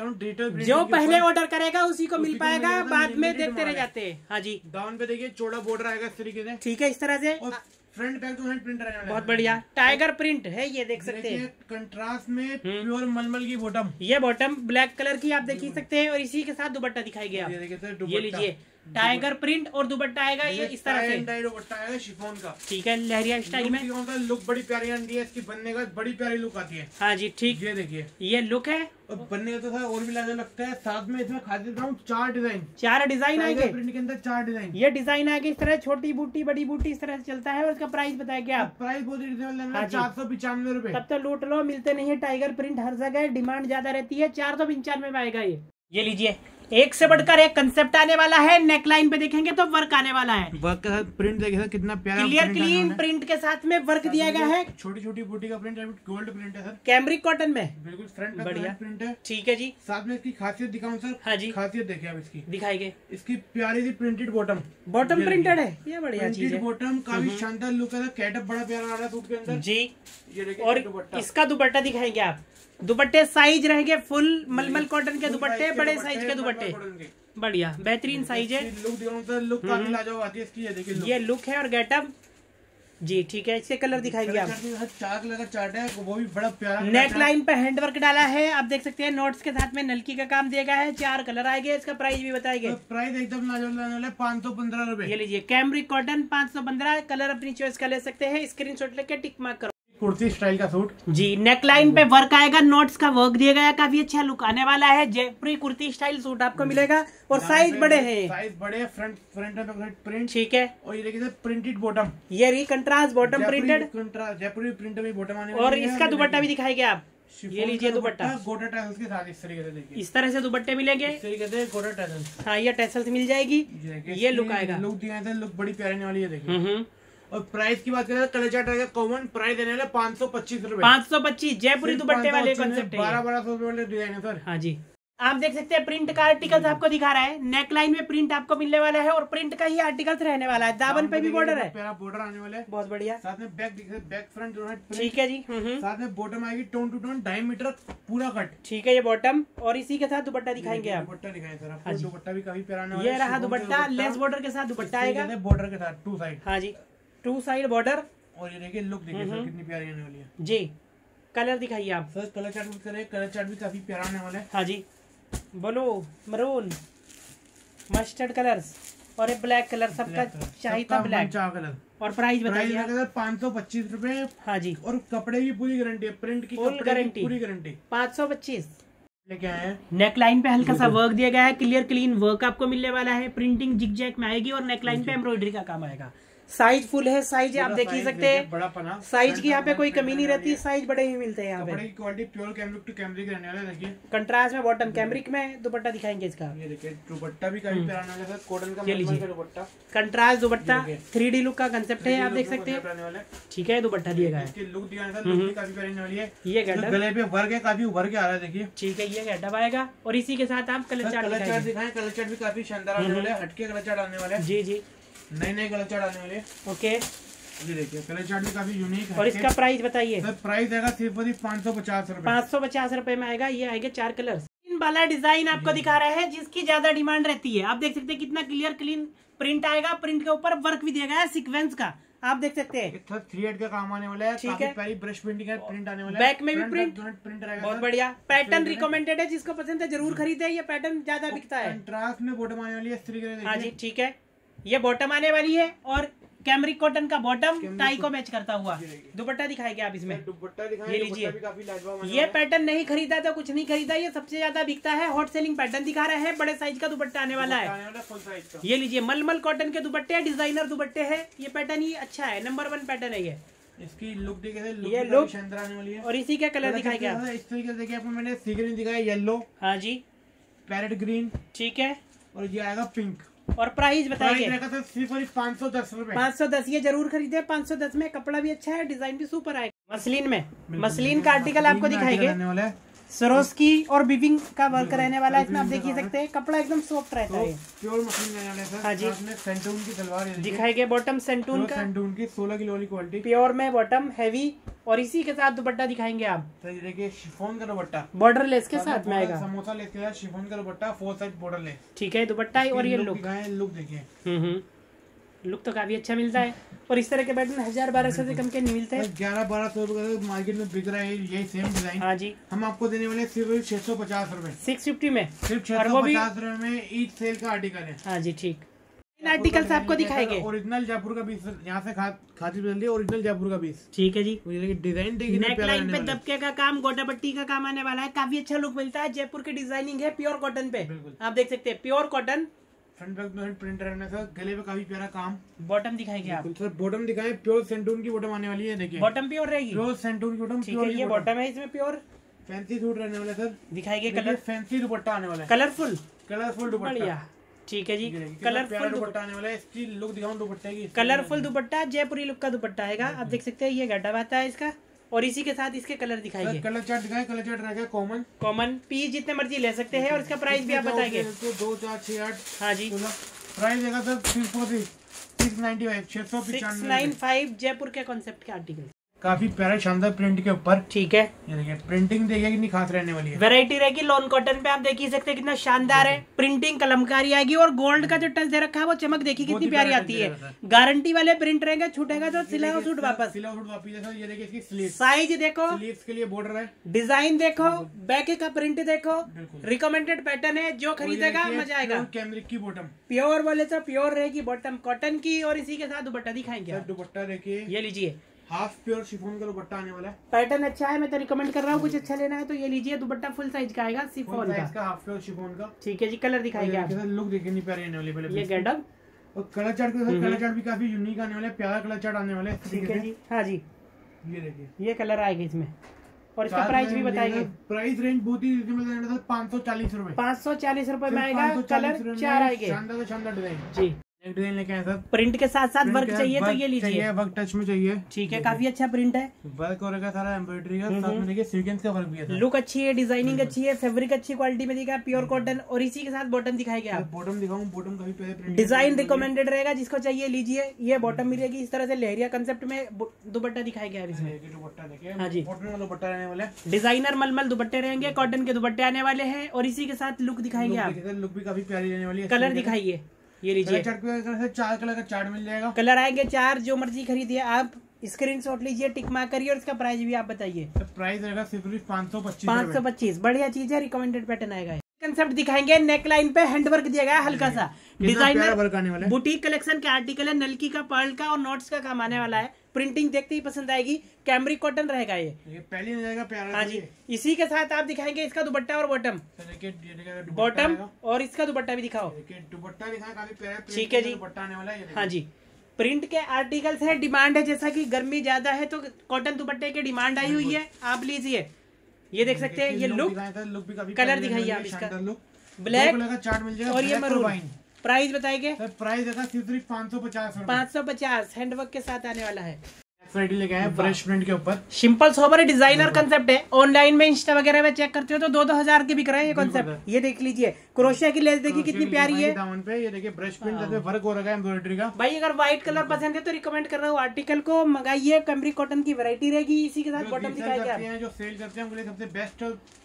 जो पहले ऑर्डर करेगा उसी को मिल पाएगा, बाद में देखते रह जाते हैं। हाँ जी, डाउन पे देखिए चौड़ा बॉर्डर आएगा इस तरीके से, ठीक है, इस तरह से। फ्रंट बैक तो हैंड प्रिंट रहने वाला है। बहुत बढ़िया टाइगर प्रिंट है, ये देख सकते हैं। कंट्रास्ट में प्योर मलमल की बॉटम, ये बॉटम ब्लैक कलर की आप देख ही सकते हैं, और इसी के साथ दुपट्टा दिखाई गया। ये लीजिए, टाइगर प्रिंट और दुपट्टा आएगा ये इस तरह से, दुपट्टा आएगा शिफॉन का, ठीक है, लहरिया स्टाइल में। लुक बड़ी प्यारी आती है इसकी, बनने का बड़ी प्यारी लुक आती है। हाँ जी, ठीक, ये देखिए, ये लुक है। और बनने का तो सर और भी लाजवाब लगता है। साथ में इसमें खा देता हूँ 4 डिजाइन, 4 डिजाइन आएंगे प्रिंट के अंदर 4 डिजाइन। ये डिजाइन आएगी इस तरह, छोटी बूटी बड़ी बूटी इस तरह से चलता है। और इसका प्राइस बताएंगे आप। प्राइस बहुत रिजनेबल हाँ है, जी। 495 रुपए। तब तो लूट लो, मिलते नहीं है टाइगर प्रिंट हर जगह, डिमांड ज्यादा रहती है। 495 में आएगा ये लीजिए, एक से बढ़कर एक कंसेप्ट आने वाला है। नेकलाइन पे देखेंगे तो वर्क आने वाला है, वर्क का प्रिंट देखिए सर, कितना प्यारा क्लियर क्लीन प्रिंट के साथ में वर्क दिया गया है। छोटी छोटी बूटी का प्रिंट है, गोल्ड प्रिंट है सर, कैमरिक कॉटन में, बिल्कुल फ्रंट बढ़िया प्रिंट है। ठीक है जी, साथ में इसकी खासियत दिखाऊं सर। हाँ जी, खासियत देखिए आप इसकी, दिखाएंगे। इसकी प्यारी सी प्रिंटेड बॉटम, बॉटम प्रिंटेड है, ये बढ़िया चीज है। बॉटम काफी शानदार लुक है, कैटअप बड़ा प्यारा आ रहा है सूट के अंदर जी। ये देखिए, और इसका दुपट्टा दिखाएंगे आप। दुपट्टे साइज रहेंगे फुल मलमल कॉटन के दुपट्टे, बड़े साइज के दुपट्टे, बढ़िया बेहतरीन साइज है। लुक दिखाऊं सर, लुक काफी लाजवाब आती है इसकी। ये देखिए, ये लुक है और गेटअप जी, ठीक है। इसके कलर दिखाएंगे आप। 4 कलर का चार्ट है, वो भी बड़ा प्यारा। नेक लाइन पे हैंडवर्क डाला है, आप देख सकते हैं। नोट्स के साथ में नलकी का काम दिया गया है। 4 कलर आएंगे। इसका प्राइस भी बताएंगे। प्राइस एकदम लाजवाब, 515 रुपए। ये लीजिए, कैमरिक कॉटन 515। कलर अपनी चॉइस का ले सकते हैं। स्क्रीनशॉट लेके टिक मार्क करो। कुर्ती स्टाइल का सूट जी, नेकलाइन पे वर्क आएगा, नोट्स का वर्क दिया गया, काफी अच्छा लुक आने वाला है। जयपुरी कुर्ती स्टाइल सूट आपको मिलेगा, और साइज बड़े हैं, साइज बड़े, फ्रंट में प्रिंट, ठीक है। और ये देखिए प्रिंटेड बॉटम, ये री कंट्रास्ट बॉटम प्रिंटेड, जयपुरी प्रिंट में बॉटम आने और इसका दुपट्टा भी दिखाएंगे आप। ये लीजिए दुपट्टा, गोटा टैसल्स के साथ इस तरीके से देखिए, इस तरह से दुपट्टे मिलेंगे, इस तरीके से गोटा टैसल्स। हाँ, ये टैसल्स मिल जाएगी। ये लुक आएगा, लुक दिया है, लुक बड़ी प्यारी आने वाली है देखिए। और प्राइस की बात करें, कलर चार्ट रहेगा कॉमन, प्राइस देने वाला 525 रुपए। 525 जयपुरी दुपट्टे वाले कंसेप्ट है। 1200 रुपए वाले डिजाइन है सर। हाँ जी, आप देख सकते हैं प्रिंट का आर्टिकल्स आपको दिखा रहा है। नेकलाइन में प्रिंट आपको मिलने वाला है, और प्रिंट का ही आर्टिकल्स रहने वाला है। दामन पे भी बॉर्डर है, प्यारा बॉर्डर आने वाला है, बहुत बढ़िया। साथ में बैक फ्रंट दोनों है, ठीक है जी। साथ में बॉटम आएगी टोन टू टोन 2.5 मीटर पूरा कट, ठीक है। ये बॉटम, और इसी के साथ दुपट्टा दिखाएंगे आप। दुपट्टा दिखाएं सर आपको। दुपट्टा भी काफी प्यारा आने वाला है। ये रहा दुपट्टा, लेस बॉर्डर के साथ दुपट्टा आएगा, बॉर्डर के साथ 2 साइड। हाँ जी, 2 साइड बॉर्डर। और ये देखिए लुक देखिए सर, कितनी प्यारी आने वाली है जी। कलर दिखाइए आप सर। कलर चार्ट भी करें, कलर चार्ट भी काफी प्यारा आने वाला है। हाँ जी, ब्लू, मरून, मस्टर्ड कलर्स और एक ब्लैक कलर, सबका चाहिए था ब्लैक। 4 कलर। और प्राइस बताइए आप। 525 रुपए। हाँ जी, और कपड़े की पूरी गारंटी है, प्रिंट की फुल गारंटी, पूरी गारंटी। 525 लेके आए हैं। नेकलाइन पे हल्का सा वर्क दिया गया है, क्लियर क्लीन वर्क आपको मिलने वाला है। प्रिंटिंग जिग जैग में आएगी, और नेकलाइन पे एम्ब्रॉयडरी का काम आएगा। साइज फुल है, साइज आप देख ही सकते हैं, बड़ा पना साइज की यहाँ पे कोई कमी नहीं रहती, साइज बड़े ही मिलते हैं यहाँ पे। Quality pure cambric to cambric रहने वाला है। देखिए कंट्रास्ट में बॉटम कैमरिक में दुपट्टा दिखाएंगे इसका। ये देखिए दुपट्टा भी काफी प्यारा वाला है, कॉटन का मलमल का dupatta, contrast dupatta, 3D look का कंसेप्ट है, आप देख सकते हैं। ठीक है, दुपट्टा दिया गया है, इसकी लुक दिया है, लुक भी काफी प्यारी रहने वाली है। ये गेटअप गले पे वर्क है, काफी उभर के आ रहा है। देखिए ठीक है, ये गेटअप आएगा और इसी के साथ आप कलर चार्ट दिखाएं। कलर चार्ट भी काफी शानदार आने वाले हैं, हटके कलर चार्ट आने वाले हैं। जी जी, नए कलर चार्ट आने वाले। ओके, ये देखिए कलर चार्ट भी काफी यूनिक है। और इसका प्राइस बताइए। सर प्राइस आएगा सिर्फ 550 रुपए। 550 रुपए में आएगा। ये आएगा 4 कलर वाला डिजाइन आपको दिखा रहे हैं, जिसकी ज्यादा डिमांड रहती है। आप देख सकते हैं कितना क्लियर क्लीन प्रिंट आएगा, प्रिंट के ऊपर वर्क भी दिया गया है सीक्वेंस का, आप देख सकते हैं। 3/8 का काम आने वाला है। ठीक है, पहली ब्रश प्रिंटिंग है, प्रिंट आने वाला है, बैक में भी प्रिंट रहेगा। बहुत बढ़िया पैटर्न रिकमेंडेड है, जिसको पसंद है जरूर खरीदे, ये पैटर्न ज्यादा बिकता है। कंट्रास्ट में बॉटम आने वाली है इस तरीके से। हाँ जी ठीक है, ये बॉटम आने वाली है और कैमरिक कॉटन का बॉटम टाई को मैच करता हुआ। दुपट्टा दिखाएंगे आप इसमें, दुपट्टा दिखाएं। ये लीजिए, ये पैटर्न नहीं खरीदा तो कुछ नहीं खरीदा, ये सबसे ज्यादा बिकता है। हॉट सेलिंग पैटर्न दिखा रहे हैं, बड़े साइज का दुपट्टा आने वाला है। ये लीजिए, मलमल कॉटन के दुपट्टे, डिजाइनर दुपट्टे हैं। ये पैटर्न ही अच्छा है, नंबर 1 पैटर्न है ये। इसकी लुक देखिए, ये लुक शानदार आने वाली है। और इसी का कलर दिखाएंगे आप। इस तरीके से देखिए, आपको मैंने सी ग्रीन दिखाया, येलो, हाँ जी, पैरेट ग्रीन, ठीक है, और ये आएगा पिंक। और प्राइस बताइए। सिर्फ 510 रुपए। 510, ये जरूर खरीदे। 510 में कपड़ा भी अच्छा है, डिजाइन भी सुपर आएगा। मसलिन में, मसलिन का आर्टिकल आपको दिखाएंगे, सरोस्की और बिविंग का वर्क रहने वाला है इसमें, आप देख ही सकते हैं। कपड़ा एकदम सॉफ्ट रहता है, प्योर मसलिन रहने वाला है सर। हाँ जी, सेंटून की सलवार दिखाएंगे, बॉटम सेंटून का, सेंटून की 16 किलो वाली क्वालिटी, प्योर में बॉटम हैवी, और इसी के साथ दुपट्टा दिखाएंगे आप। तो ये देखिए शिफॉन का दुपट्टा, बॉर्डर लेस के साथ में आएगा, समोसा लेस के साथ शिफॉन का दुपट्टा, 4 साइड बॉर्डर लेस। ठीक है, दुपट्टा और ये लुक देखिए, लुक तो काफी अच्छा मिलता है। और इस तरह के पैटर्न 1000-1200 से कम के नहीं मिलते हैं। 1100-1200 रुपए मार्केट में बिक रहा है यही सेम डिजाइन। हाँ जी, हम आपको देने वाले सिर्फ 650 रुपए, 650 में, सिर्फ 650 रुपए में ईच सेल का आर्टिकल है। हाँ जी ठीक, इन आर्टिकल्स आपको दिखाएंगे। ओरिजिनल जयपुर का पीस, यहाँ से खाती जल्दी ओरिजिनल जयपुर का पीस। ठीक है जी, डिजाइन देखिए, नेक लाइन पे दबके का काम, गोटा पट्टी का काम आने वाला है, काफी अच्छा लुक मिलता है। जयपुर की डिजाइनिंग है, प्योर कॉटन पे, आप देख सकते हैं, प्योर कॉटन। फ्रंट बैक में प्रिंट रहने से, गले पे काफी प्यारा काम। बॉटम दिखाएंगे आप। सर बॉटम दिखाएं, प्योर सेंटून की बॉटम आने वाली है। देखिए बॉटम प्योर रहेगी, प्योर सेंटून की बॉटम। ठीक है, ये बॉटम है, इसमें प्योर फैंसी सूट रहने वाला सर। दिखाएंगे कलर, फैंसी दुपट्टा आने वाला है, कलरफुल दुपट्टा। बढ़िया, ठीक है जी, कलरफुल दुपट्टा आने वाला है। इसकी लुक दिखाऊं दुपट्टे की, कलरफुल दुपट्टा, जयपुरी लुक का दुपट्टा आएगा, आप देख सकते हैं। ये गड्ढा आता है इसका, और इसी के साथ इसके कलर दिखाएंगे। कलर चार्ट दिखाएं, कलर चार्ट रहेगा कॉमन पी जितने मर्जी ले सकते हैं। और इसका प्राइस भी आप बताएंगे। 2, 4, 6, 8। हाँ जी, प्राइस देगा सर 695 जयपुर के कॉन्सेप्ट के आर्टिकल, काफी प्यारा शानदार प्रिंट के ऊपर। ठीक है, ये देखिए प्रिंटिंग देखिए कितनी खास रहने वाली है। वैरायटी रहेगी, लॉन कॉटन पे आप देख ही सकते हैं कितना शानदार है। प्रिंटिंग कलमकारी आएगी, और गोल्ड का जो टच दे रखा है वो चमक देखिए कितनी प्यारी आती है। गारंटी वाले प्रिंट रहेंगे, छूटेगा तो सिलाओ सूट वापस। ये देखिए इसकी स्लीव, साइज देखो, स्लीव्स के लिए बॉर्डर है, डिजाइन देखो, बैक का प्रिंट देखो, रिकमेंडेड पैटर्न है, जो खरीदेगा मजा आएगा। कैमरिक की बॉटम, प्योर बोले तो प्योर रहेगी बॉटम कॉटन की, और इसी के साथ दुपट्टा दिखाएंगे। दुपट्टा देखिए, ये लीजिए, हाफ प्योर शिफॉन का दुपट्टा आने वाला है। पैटर्न अच्छा है, मैं तो रिकमेंड कर रहा हूँ। कुछ अच्छा लेना है तो ये लीजिए, दुपट्टा फुल साइज का आएगा, शिफॉन का, हाफ प्योर शिफॉन का। ठीक है जी, कलर दिखाएंगे आप। लुक देखिए नहीं प्यारी आने वाली। ये गेटअप और कलर चार्ट कलर चार्ट भी काफी यूनिक आने वाला है, प्यारा कलर चार्ट आने वाला है। ठीक है जी, हाँ जी, ये देखिए, ये कलर आएगा इसमें। और इसका प्राइस भी बताएंगे। प्राइस रेंज बहुत ही रिजनेबल है, 540 रुपए। 540 रुपए में आएगा, कलर 4 आएंगे। शानदार डिजाइन जी, डिजाइन लेके आए सर। प्रिंट के साथ साथ वर्क चाहिए तो ये लीजिए, वर्क टच में चाहिए। ठीक है, काफी अच्छा प्रिंट है, वर्क हो रहा सारा एम्ब्रॉयडरी का, साथ में देखिए सीक्वेंस का वर्क भी है। लुक अच्छी है, डिजाइनिंग अच्छी है, फैब्रिक अच्छी क्वालिटी में दिखा, प्योर कॉटन। और इसी के साथ बॉटम दिखाएंगे आप। बॉटम दिखाऊं, बॉटम काफी प्यारे, डिजाइन रिकमेंडेड रहेगा, जिसको चाहिए लीजिए। ये बॉटम मिलेगी इस तरह से लहरिया कंसेप्ट में। दुपट्टा दिखाएंगे आप इसमें, दुपट्टा देखिए, हाँ जी, कॉटन का दुपट्टा रहने वाला है। डिजाइनर मलमल दुपट्टे रहेंगे, कॉटन के दुपट्टे आने वाले हैं। और इसी के साथ लुक दिखाएंगे आप, लुक भी काफी प्यारी रहने वाली है। कलर दिखाइए, ये लीजिए, 4 कलर का चार्ट मिल जाएगा। कलर आएंगे 4, जो मर्जी खरीदिए आप। स्क्रीनशॉट लीजिए, टिक मार्क करिए, और इसका प्राइस भी आप बताइए। प्राइस रहेगा सिर्फ 525। बढ़िया चीज है, रिकमेंडेड पैटर्न आएगा। कंसेप्ट दिखाएंगे, नेक लाइन पे हैंडवर्क दिया गया है, हल्का सा डिजाइनर वर्क आने वाला है। बुटीक कलेक्शन के आर्टिकल है, नलकी का, पर्ल का और नोट्स का काम आने वाला है। प्रिंटिंग देखते ही पसंद आएगी, कैमरिक कॉटन रहेगा ये पहले नहीं जाएगा प्यारा। हाँ जी, इसी के साथ आप दिखाएंगे इसका दुपट्टा और बॉटम, बॉटम और इसका दुपट्टा भी दिखाओ। दुपट्टा दिखाएं, काफी प्यारा, ठीक है जी, दुपट्टा आने वाला है। हाँ जी, प्रिंट के आर्टिकल्स है, डिमांड है, जैसा कि गर्मी ज्यादा है तो कॉटन दुपट्टे की डिमांड आई हुई है। आप लीजिए, ये देख सकते हैं, ये लुक भी काफी कलर दिखाइए आप इसका, ब्लैक चार्ट मिल जाएगा और ये मरून। प्राइस बताएंगे? प्राइस है सिर्फ 550। 550 हैंडवर्क के साथ आने वाला है। लेके आए ब्रश प्रिंट के ऊपर, सिंपल सोबर डिजाइनर कंसेप्ट है। ऑनलाइन में इंस्टा वगैरह में चेक करते हो तो 2-2 हजार के बिक रहे हैं ये कंसेप्ट। ये देख लीजिए, क्रोशिया की लेस देखिए कितनी प्यारी है दामन पे। ये देखिए ब्रश प्रिंट जैसे वर्क हो रखा है एम्ब्रॉयडरी का। भाई अगर व्हाइट कलर पसंद है तो रिकमेंड कर रहा हूँ आर्टिकल को, मंगाइए। कैमरिक कॉटन की वैरायटी रहेगी। इसी के साथ बॉटम दिखाएंगे, जो सेल करते हैं उनके लिए सबसे बेस्ट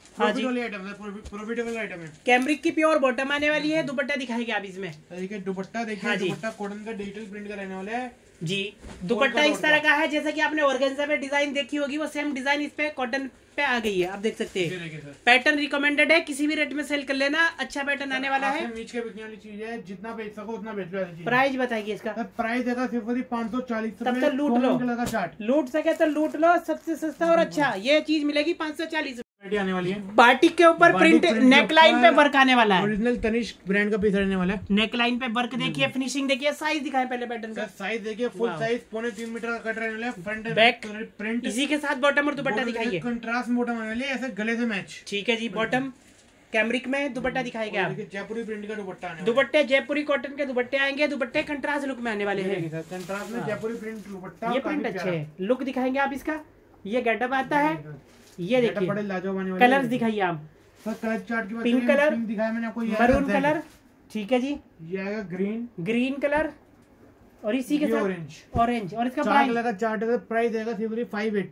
प्रॉफिटेबल आइटम है। कैमरिक की प्योर बॉटम आने वाली है। दुपट्टा दिखाएंगे आप इसमें। देखिए दुपट्टा देखिए, दुपट्टा कॉटन का डिजिटल प्रिंट का रहने वाला है जी। दुपट्टा इस तरह का है जैसा कि आपने ऑर्गेन्जा पे डिजाइन देखी होगी, वो सेम डिजाइन इस पे कॉटन पे आ गई है। आप देख सकते हैं, पैटर्न रिकमेंडेड है, किसी भी रेट में सेल कर लेना। अच्छा पैटर्न आने वाला है। नीचे के बिकने वाली चीज है, जितना बेच सको उतना बेच लो। प्राइस बताइए इसका? प्राइस देगा सिर्फ 540। तब तो लूट लो, लूट सके तो लूट लो। सबसे सस्ता और अच्छा ये चीज मिलेगी 540 आने वाली है। बाटिक के ऊपर प्रिंट, नेकलाइन पे वर्क आने वाला है। ओरिजिनल तनिष्क ब्रांड का पीस रहने वाला है। नेकलाइन पे वर्क देखिए, फिनिशिंग देखिए, साइज दिखाएं पहले पैटर्न का। साइज देखिए, फुल साइज 3.25 मीटर का कट रहने वाला है। फ्रंट बैक प्रिंट, इसी के साथ बॉटम और दुपट्टा दिखाइए। कंट्रास्ट बॉटम आने वाली है, ऐसे गले से मैच। ठीक है जी। बॉटम कैमरिक में, दुपट्टा दिखाएंगे आप। जयपुरी प्रिंट का दुपट्टा आने दुपट्टे जयपुरी कॉटन के दुपट्टे आएंगे। दुपट्टे कंट्रास्ट लुक में आने वाले हैं। कंट्रास्ट में जयपुरी प्रिंट दुपट्टा, ये प्रिंट अच्छे है। लुक दिखाएंगे आप इसका। ये गेटअप आता है, ये देखिए। कलर्स दिखाइए आप। कलर चार्ट की बात पिंक कलर दिखाया मैंने आपको, मरून कलर, ठीक है जी। ये आएगा ग्रीन कलर, और इसी के साथ ऑरेंज। और इसका प्राइस लगा चार्ट का प्राइस देगा सिर्फ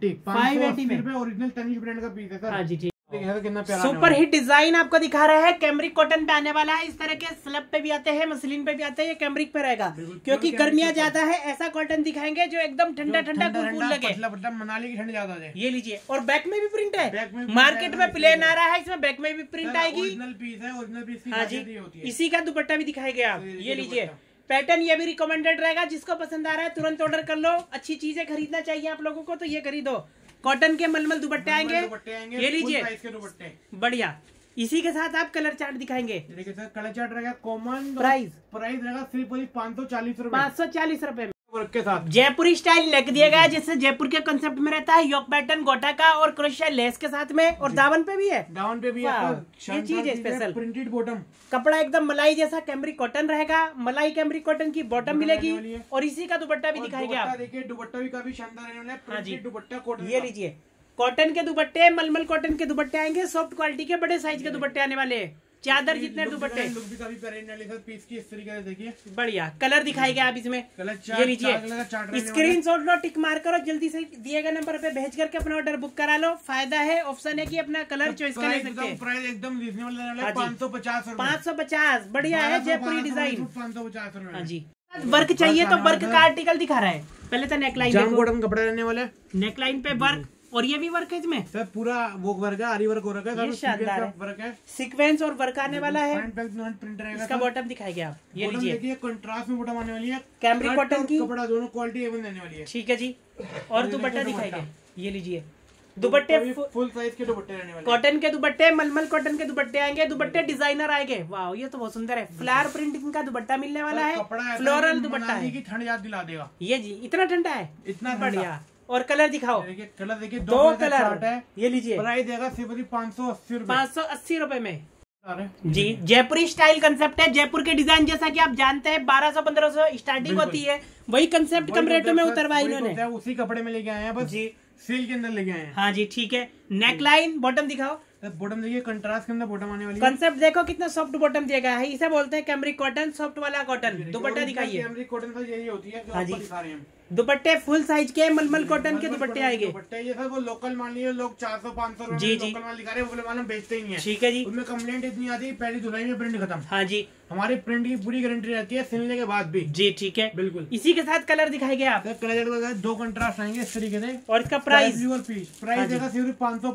580 में। ओरिजिनल तनिष्क ब्रांड का पीस है सर। हाँ जी ठीक। कितना प्यारा सुपर हिट डिजाइन आपको दिखा रहा है। कैमरिक कॉटन पे आने वाला है। इस तरह के स्लब पे भी आते हैं, मसलिन पे भी आते हैं। ये कैमरिक पे रहेगा क्योंकि गर्मियां ज्यादा है। ऐसा कॉटन दिखाएंगे जो एकदम ठंडा ठंडा कूल लगे, मनाली की ठंड ज्यादा है। ये लीजिए। और बैक में भी प्रिंट है। मार्केट में प्लेन आ रहा है, इसमें बैक में भी प्रिंट आएगी। ओरिजिनल पीस है, ओरिजिनल पीस। हाँ जी, इसी का दुपट्टा भी दिखाएंगे आप। ये लीजिए, पैटर्न ये भी रिकमेंडेड रहेगा। जिसको पसंद आ रहा है तुरंत ऑर्डर कर लो। अच्छी चीजें खरीदना चाहिए आप लोगों को तो ये खरीदो। कॉटन के मलमल दुपट्टे आएंगे। ये लीजिए, बढ़िया। इसी के साथ आप कलर चार्ट दिखाएंगे। देखिए सर, कलर चार्ट रहेगा कॉमन। प्राइस रहेगा सिर्फ 540 रुपए। 540 रुपए में वर्क के साथ जयपुरी स्टाइल लिख दिया गया है, जिससे जयपुर के कंसेप्ट में रहता है। योक पैटर्न गोटा का और क्रोशिया लेस के साथ में, और दामन पे भी है। दामन पे भी है। ये चीज है स्पेशल। प्रिंटेड बॉटम, कपड़ा एकदम मलाई जैसा कैमरिक कॉटन रहेगा। मलाई कैमरिक कॉटन की बॉटम मिलेगी। और इसी का दुपट्टा भी दिखाएंगे आप। देखिए दुपट्टा भी काफी शानदार रहने वाला है। Printed dupatta cotton. ये लीजिए, कॉटन के दुपट्टे, मलमल कॉटन के दुपट्टे आएंगे। सॉफ्ट क्वालिटी के बड़े साइज के दुपट्टे आने वाले हैं। चादर जितने दुपट्टे। लुक भी काफी प्यारे रहने वाले पीस की। इस तरीके से देखिए, बढ़िया। कलर दिखाएंगे आप इसमें। ये लीजिए, स्क्रीनशॉट लो, टिक मार करो, जल्दी से दिए गए नंबर पे भेज करके अपना ऑर्डर बुक करा लो। फायदा है, ऑप्शन है कि अपना कलर चॉइस कर सकते हैं। प्राइस एकदम रीजनेबल रहने वाला है। 550। 550 बढ़िया है। जयपुरी डिजाइन 550। हाँ जी। वर्क चाहिए तो वर्क का आर्टिकल दिखा रहा है। पहले तो नेकलाइन, जाम कॉटन कपड़ा रहने वाला है। नेकलाइन पे वर्क, और ये भी वर्क है इसमें सर। पूरा वो वर्क है, आरी वर्क हो रखा है। ये शानदार है। वर्क है, सीक्वेंस और वर्क आने वाला है। प्रिंट रहेगा। इसका बॉटम दिखाएंगे आप। ये लीजिए, कंट्रास्ट में बॉटम आने वाली है। कैमरिक कॉटन की कपड़ा दोनों क्वालिटी एवन देने वाली है। ठीक है जी। और दुपट्टा दिखाएंगे। ये लीजिए, दुपट्टे फुल साइज के दुपट्टे रहने वाले। कॉटन के दुपट्टे, मलमल कॉटन के दुपट्टे आएंगे। दुपट्टे डिजाइनर आएंगे। वाह, ये तो बहुत सुंदर है। फ्लावर प्रिंटिंग का दुपट्टा मिलने वाला है। फ्लोरल दुपट्टा है। ठंड याद दिला देगा ये जी। इतना ठंडा है, इतना बढ़िया। और कलर दिखाओ। कलर देखिए, 2 कलर है। ये लीजिए, प्राइस देगा सिर्फ 580 रुपए। 580 रुपए में जी। जयपुरी स्टाइल कंसेप्ट है। जयपुर के डिजाइन जैसा कि आप जानते हैं 1200-1500 स्टार्टिंग होती है। वही कंसेप्ट कम रेटों में उतरवाया इन्होंने। उसी कपड़े में लेके आए हैं बस जी, सेल के अंदर लेके आए हैं। हाँ जी ठीक है। नेकलाइन, बॉटम दिखाओ। बॉटम देखिए, कंट्रास्ट के अंदर बॉटम आने वाली है। कंसेप्ट देखो कितना सॉफ्ट बॉटम दिया गया है। इसे बोलते हैं कैमरिक कॉटन, सॉफ्ट वाला कॉटन। दुपट्टा दिखाइए। कैमरिक कॉटन तो यही होती है जो हाँ जी, दिखा रहे हैं। दुपट्टे फुल साइज के मलमल कॉटन के दुपट्टे आएंगे। दुपट्टे ये सर वो लोकल मान लीजिए, लोग 400-500 जी जी लोकल माल दिखा रहे हैं, वो माल हम बेचते ही नहीं है। ठीक है जी। उनमें कंप्लेंट इतनी आती है, पहली धुलाई में प्रिंट खत्म। हाँ जी, हमारी प्रिंट की पूरी गारंटी रहती है, सिलने के बाद भी जी। ठीक है, बिल्कुल। इसी के साथ कलर दिखाएंगे आप। कलर 2 कंट्रास्ट आएंगे इस तरीके से। और इसका प्राइस देगा सिर्फ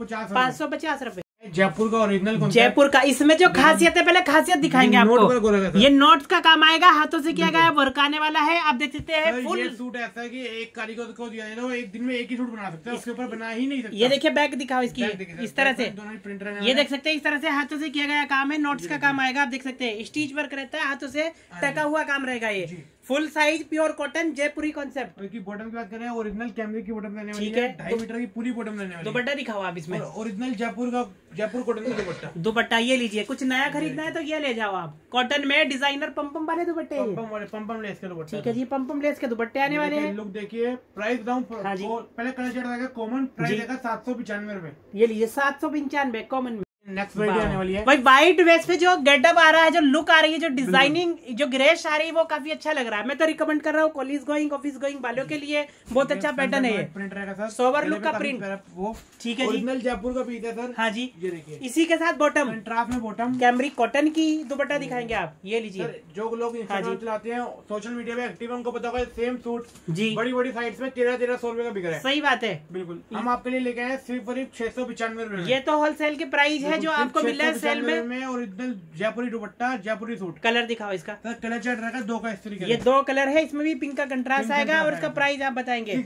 550 रुपए। जयपुर का ओरिजिनल जयपुर का। इसमें जो खासियत है, पहले खासियत दिखाएंगे आपको। ये नोट्स का काम आएगा, हाथों से किया गया वर्क आने वाला है। आप देख सकते हैं फुल। ये सूट ऐसा है कि एक कारीगर को दिया जाए तो एक दिन में एक ही सूट बना सकता है, उसके ऊपर बना ही नहीं सकता। ये देखिए बैक दिखाओ इसकी, इस तरह से ये देख सकते हैं। इस तरह से हाथों से किया गया काम है। नोट्स का काम आएगा। आप देख सकते हैं स्टिच वर्क रहता है, हाथों से टका हुआ काम रहेगा। ये फुल साइज प्योर कॉटन जयपुरी कॉन्सेप्ट। और इसकी बॉटम की बात करें, ओरिजिनल कैमरिक की बॉटम रहने वाली ठीक है, है। 2.5 मीटर की पूरी बॉटम रहने वाली है। दुपट्टा दिखाओ आप इसमें, ओरिजिनल जयपुर कॉटन का दुपट्टा। दुपट्टा ये लीजिए, कुछ नया खरीदना है तो ये ले जाओ आप। कॉटन में डिजाइनर पम वाले दुपट्टे, पम लेस के दुपट्टे। ठीक है जी, पम लेस के दुपट्टे आने वाले हैं। लुक देखिए, प्राइस बताऊं, हाँ जी। पहले कलर चार्ट रहेगा कॉमन, प्राइस रहेगा 795 रुपए। ये लीजिए 795 कॉमन में। नेक्स्ट वैरायटी आने वाली है भाई व्हाइट वेस्ट पे जो गेटअप आ रहा है, जो लुक आ रही है, जो डिजाइनिंग, जो ग्रेश आ रही है, वो काफी अच्छा लग रहा है। मैं तो रिकमेंड कर रहा हूँ कॉलेज गोइंग, ऑफिस गोइंग वालों के लिए बहुत अच्छा पैटर्न है ये। प्रिंट रहेगा सर, सोवर लुक का प्रिंट, वो ठीक है जी। ओरिजिनल जयपुर का पीस है सर। हाँ जी, ये देखिए, इसी के साथ बॉटम कंट्रास्ट में बॉटम कैमरिक कॉटन की दुपट्टा दिखाएंगे आप, ये लीजिए। जो लोग इंस्टाग्राम चलाते हैं, सोशल मीडिया पे एक्टिव है, उनको पता होगा सेम सूट जी बड़ी बड़ी साइट्स में 1300 रुपए का बिक रहा है। सही बात है, बिल्कुल। हम आपके लिए लेके आए सिर्फ 695 रुपए। ये तो होलसेल की प्राइस है जो आपको मिल रहा है सेल में। ओरिजिनल जयपुरी दुपट्टा, जयपुरी सूट। कलर दिखाओ इसका, कलर चार्ट रहेगा 2 का, इस तरीके ये 2 कलर है, इसमें भी पिंक का कंट्रास्ट पिंक आएगा। और कंट्रास्ट इसका आएगा। प्राइस आप बताएंगे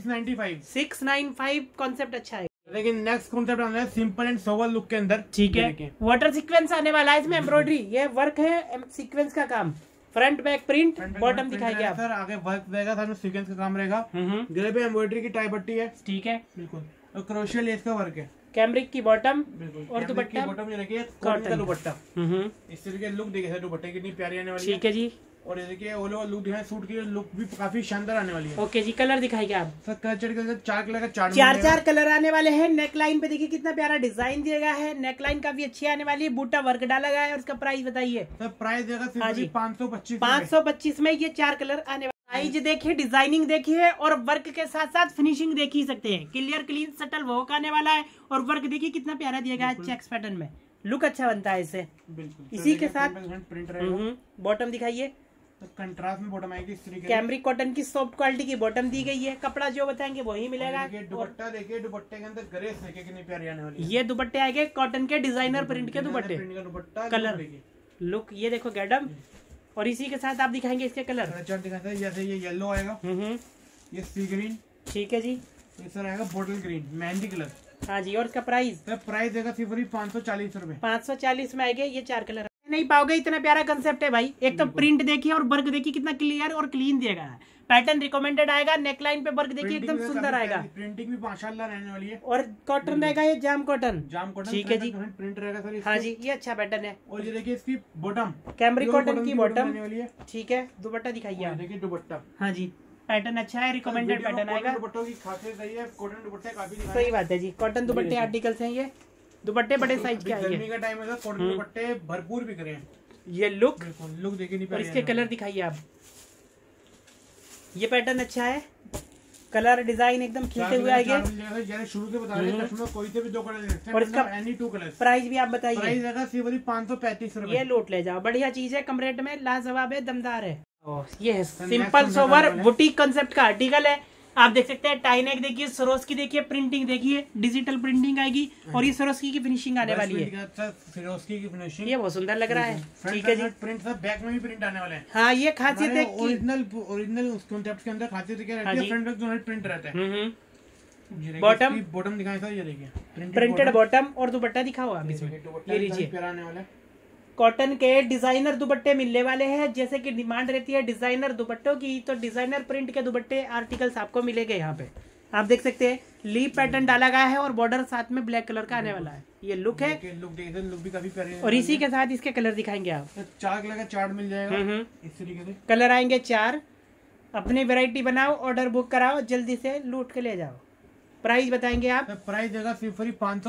695। कॉन्सेप्ट अच्छा है। लेकिन नेक्स्ट कॉन्सेप्ट आना है सिंपल एंड सोवर लुक के अंदर। ठीक है, वाटर सीक्वेंस आने वाला है इसमें, एम्ब्रॉयडरी, ये वर्क है, सीक्वेंस का काम, फ्रंट बैक प्रिंट, बॉटम दिखाएंगे आप सर। आगे वर्क रहेगा, साथ में सीक्वेंस का काम रहेगा। गले पे एम्ब्रॉयडरी की टाई पट्टी है, ठीक है, बिल्कुल। और क्रोशिया लेस का वर्क है, कैमरिक की बॉटम बिल्कुल। और दुपट्टा बॉटम ये रखिए कॉटन का दुपट्टा। हम्म, इस तरीके लुक देखिए सर, दुपट्टे कितनी प्यारी आने वाली है। ठीक है जी। और ये देखिए ऑल ओवर लुक दिखाएं, सूट की लुक भी काफी शानदार आने वाली है। ओके जी, कलर दिखाएंगे आप। सर कलर चार्ट के अंदर 4 कलर का चार्ट, 4 कलर आने वाले हैं। नेक लाइन पे देखिए कितना प्यारा डिजाइन दिया गया है, नेक लाइन काफी अच्छी आने वाली है, बूटा वर्क डाला गया है। और उसका प्राइस बताइए। सर प्राइस देगा सिर्फ 525। 525 में ये 4 कलर आने वाले। प्राइस देखिए, डिजाइनिंग देखिए, और वर्क के साथ साथ फिनिशिंग देख ही सकते हैं। क्लियर क्लीन सटल वर्क आने वाला है, और वर्क देखिए कितना प्यारा दिया गया है चेक्स पैटर्न में, लुक अच्छा बनता है इससे। बिल्कुल। इसी के साथ प्रिंट रहेगा, बॉटम दिखाइए, कंट्रास्ट में बॉटम आएगी इस तरीके से। कैमरिक कॉटन की सॉफ्ट क्वालिटी की बॉटम दी गई है। कपड़ा जो बताएंगे वही मिलेगा। दुपट्टा देखिए, दुपट्टे के अंदर ग्रेस देखिए कितनी प्यारी आने वाली है। ये दुपट्टे आएंगे कॉटन के डिजाइनर प्रिंट के दुपट्टे, दुपट्टा कलर लुक ये देखो गेटअप। और इसी के साथ आप दिखाएंगे इसके कलर, जैसे ये येलो आएगा, ये सी ग्रीन, ठीक है जी। ये सर आएगा बोटल ग्रीन, मेहंदी कलर। हाँ जी, और इसका प्राइस सर प्राइस देगा सिर्फ 540 रुपए। 540 में आएंगे ये 4 कलर। नहीं पाओगे, इतना प्यारा कंसेप्ट है भाई। एक तो प्रिंट देखिए और वर्क देखिए कितना क्लियर और क्लीन दिया गया है। पैटर्न रिकमेंडेड आएगा, नेकलाइन पे वर्क देखिए एकदम सुंदर आएगा। प्रिंटिंग भी माशाल्लाह रहने वाली है। और कॉटन रहेगा ये जाम कॉटन, ठीक है जी। प्रिंट रहेगा सर, हाँ जी, ये अच्छा पैटर्न है। और ये देखिए इसकी बॉटम कैमरिक कॉटन की बॉटम रहने वाली है, ठीक है। दुपट्टा दिखाइए आप, देखिए दुपट्टा। हाँ जी, पैटर्न अच्छा है, रिकमेंडेड पैटर्न आएगा। दुपट्टों की खासियत रही है, कॉटन दुपट्टे काफी सही बात है जी, कॉटन दुपट्टे आर्टिकल्स हैं ये। दुपट्टे बड़े साइज के आएंगे। गर्मी का टाइम है सर, कॉटन दुपट्टे भरपूर बिक रहे हैं। ये लुक देखिए नहीं, और इसके कलर दिखाइए आप। ये पैटर्न अच्छा है, कलर डिजाइन एकदम खिलते हुए आएंगे। शुरू से बता रहे हैं, कोई से भी 2 कलर ले सकते हैं। और इसका एनी 2 कलर। प्राइस भी आप बताइए। प्राइस रहेगा सिर्फ 535 रुपए। ये लूट ले जाओ, बढ़िया चीज है, कम रेट में, लाजवाब है, दमदार है। ये है सिंपल सोवर बुटीक कंसेप्ट का आर्टिकल है। आप देख सकते हैं टाई नेक देखिए, सरोस्की देखिए, प्रिंटिंग देखिए, डिजिटल प्रिंटिंग आएगी। और ये सरोस्की की फिनिशिंग आने वाली है, सरोस्की की फिनिशिंग, ये बहुत सुंदर लग रहा है। ठीक है जी, प्रिंट सब बैक में भी प्रिंट आने वाले हैं। हाँ, ये खासियत है। ओरिजिनल कॉन्सेप्ट के अंदर खासियत क्या रहती है, फ्रंट बैक दोनों प्रिंट रहता है। बॉटम दिखाएं सर, ये देखिए प्रिंटेड बॉटम। और दुपट्टा दिखाओ आप इसमें, ये लीजिए। कॉटन के डिजाइनर दुपट्टे मिलने वाले हैं। जैसे कि डिमांड रहती है डिजाइनर दुपट्टों की, तो डिजाइनर प्रिंट के दुपट्टे आर्टिकल्स आपको मिलेंगे यहाँ पे। आप देख सकते हैं लीफ पैटर्न डाला गया है, और बॉर्डर साथ में ब्लैक कलर का आने वाला है। ये लुक है, लुक भी काफी प्यारी है। और इसी के साथ इसके कलर दिखाएंगे आप। 4 कलर का चार्ट मिल जाएगा इस तरीके से। कलर आएंगे 4। अपनी वैरायटी बनाओ, ऑर्डर बुक कराओ, जल्दी से लूट के ले जाओ। प्राइस बताएंगे आप। प्राइस देगा सिर्फ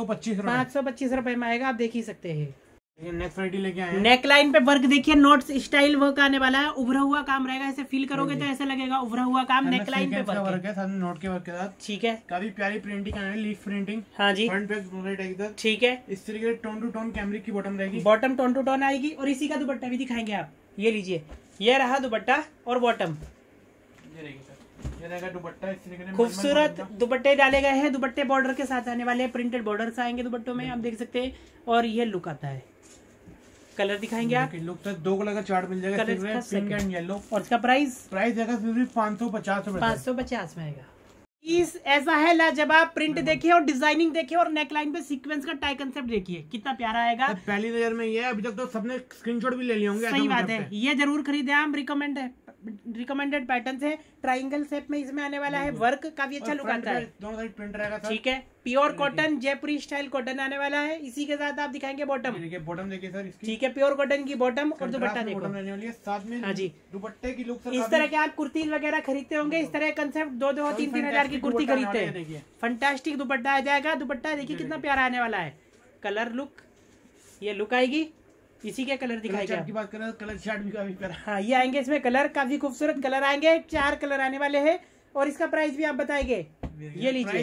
525 रुपए में आएगा, आप देख ही सकते हैं। नेक्स्ट वैरायटी लेके आए हैं। नेक लाइन पे वर्क देखिए, नोट्स स्टाइल वर्क आने वाला है। उभरा हुआ काम रहेगा, ऐसे फील करोगे तो ऐसा लगेगा उभरा हुआ काम। नेक लाइन पे वर्क है, नोट के वर्क के साथ, ठीक है। काफी प्यारी प्रिंटिंग आने वाली, लीफ प्रिंटिंग। हाँ जी, फ्रंट बैक ठीक है। इस तरीके से टोन टू टोन कैमरिक की बॉटम रहेगी, बॉटम टोन टू टोन आएगी। और इसी का दुपट्टा भी दिखाएंगे आप, ये लीजिए। ये रहा दुपट्टा और बॉटम, ये रहेगा दुपट्टा। इस तरीके से खूबसूरत दुपट्टे डाले गए हैं। दुपट्टे बॉर्डर के साथ आने वाले हैं, प्रिंटेड बॉर्डर्स आएंगे दुपट्टों में, आप देख सकते हैं। और ये लुक आता है। कलर दिखाएंगे आप। लुक तक 2 कलर का चार्ट मिल जाएगा, पिंक एंड येलो। और इसका प्राइस रहेगा सिर्फ 550 रुपए। 550 में आएगा। इस ऐसा है लाजवाब प्रिंट देखिए, और डिजाइनिंग देखिए, और नेकलाइन पे सीक्वेंस का टाई कंसेप्ट देखिए कितना प्यारा आएगा। पहली नजर में ये, अभी तक तो सबने स्क्रीनशॉट भी ले लिए होंगे। सही बात है, ये जरूर खरीदे, हम रिकमेंड है। रिकमेंडेड पैटर्न है, ट्राइंगल शेप में इसमें आने वाला है, वर्क काफी अच्छा लुक आता है। दोनों साइड प्रिंट रहेगा सर। ठीक है, प्योर कॉटन जयपुरी स्टाइल कॉटन आने वाला है। इसी के साथ आप दिखाएंगे बॉटम। देखिए बॉटम देखिए सर इसकी। ठीक है, प्योर कॉटन की बॉटम और दुपट्टा देखो। बॉटम रहने वाली है साथ में। हाँ जी, दुपट्टे की लुक इस तरह के आप कुर्तीज वगैरह खरीदते होंगे, इस तरह कंसेप्ट 2-3 हजार की कुर्ती खरीदते हैं। फंटास्टिक दुपट्टा आ जाएगा। दुपट्टा देखिए कितना प्यारा आने वाला है। कलर लुक, ये लुक आएगी। इसी के कलर दिखाएंगे की बात करें, कलर चार्ट भी काफी प्यारा। हाँ, ये आएंगे इसमें कलर, काफी खूबसूरत कलर आएंगे। 4 कलर आने वाले हैं और इसका प्राइस भी आप बताएंगे। ये लीजिए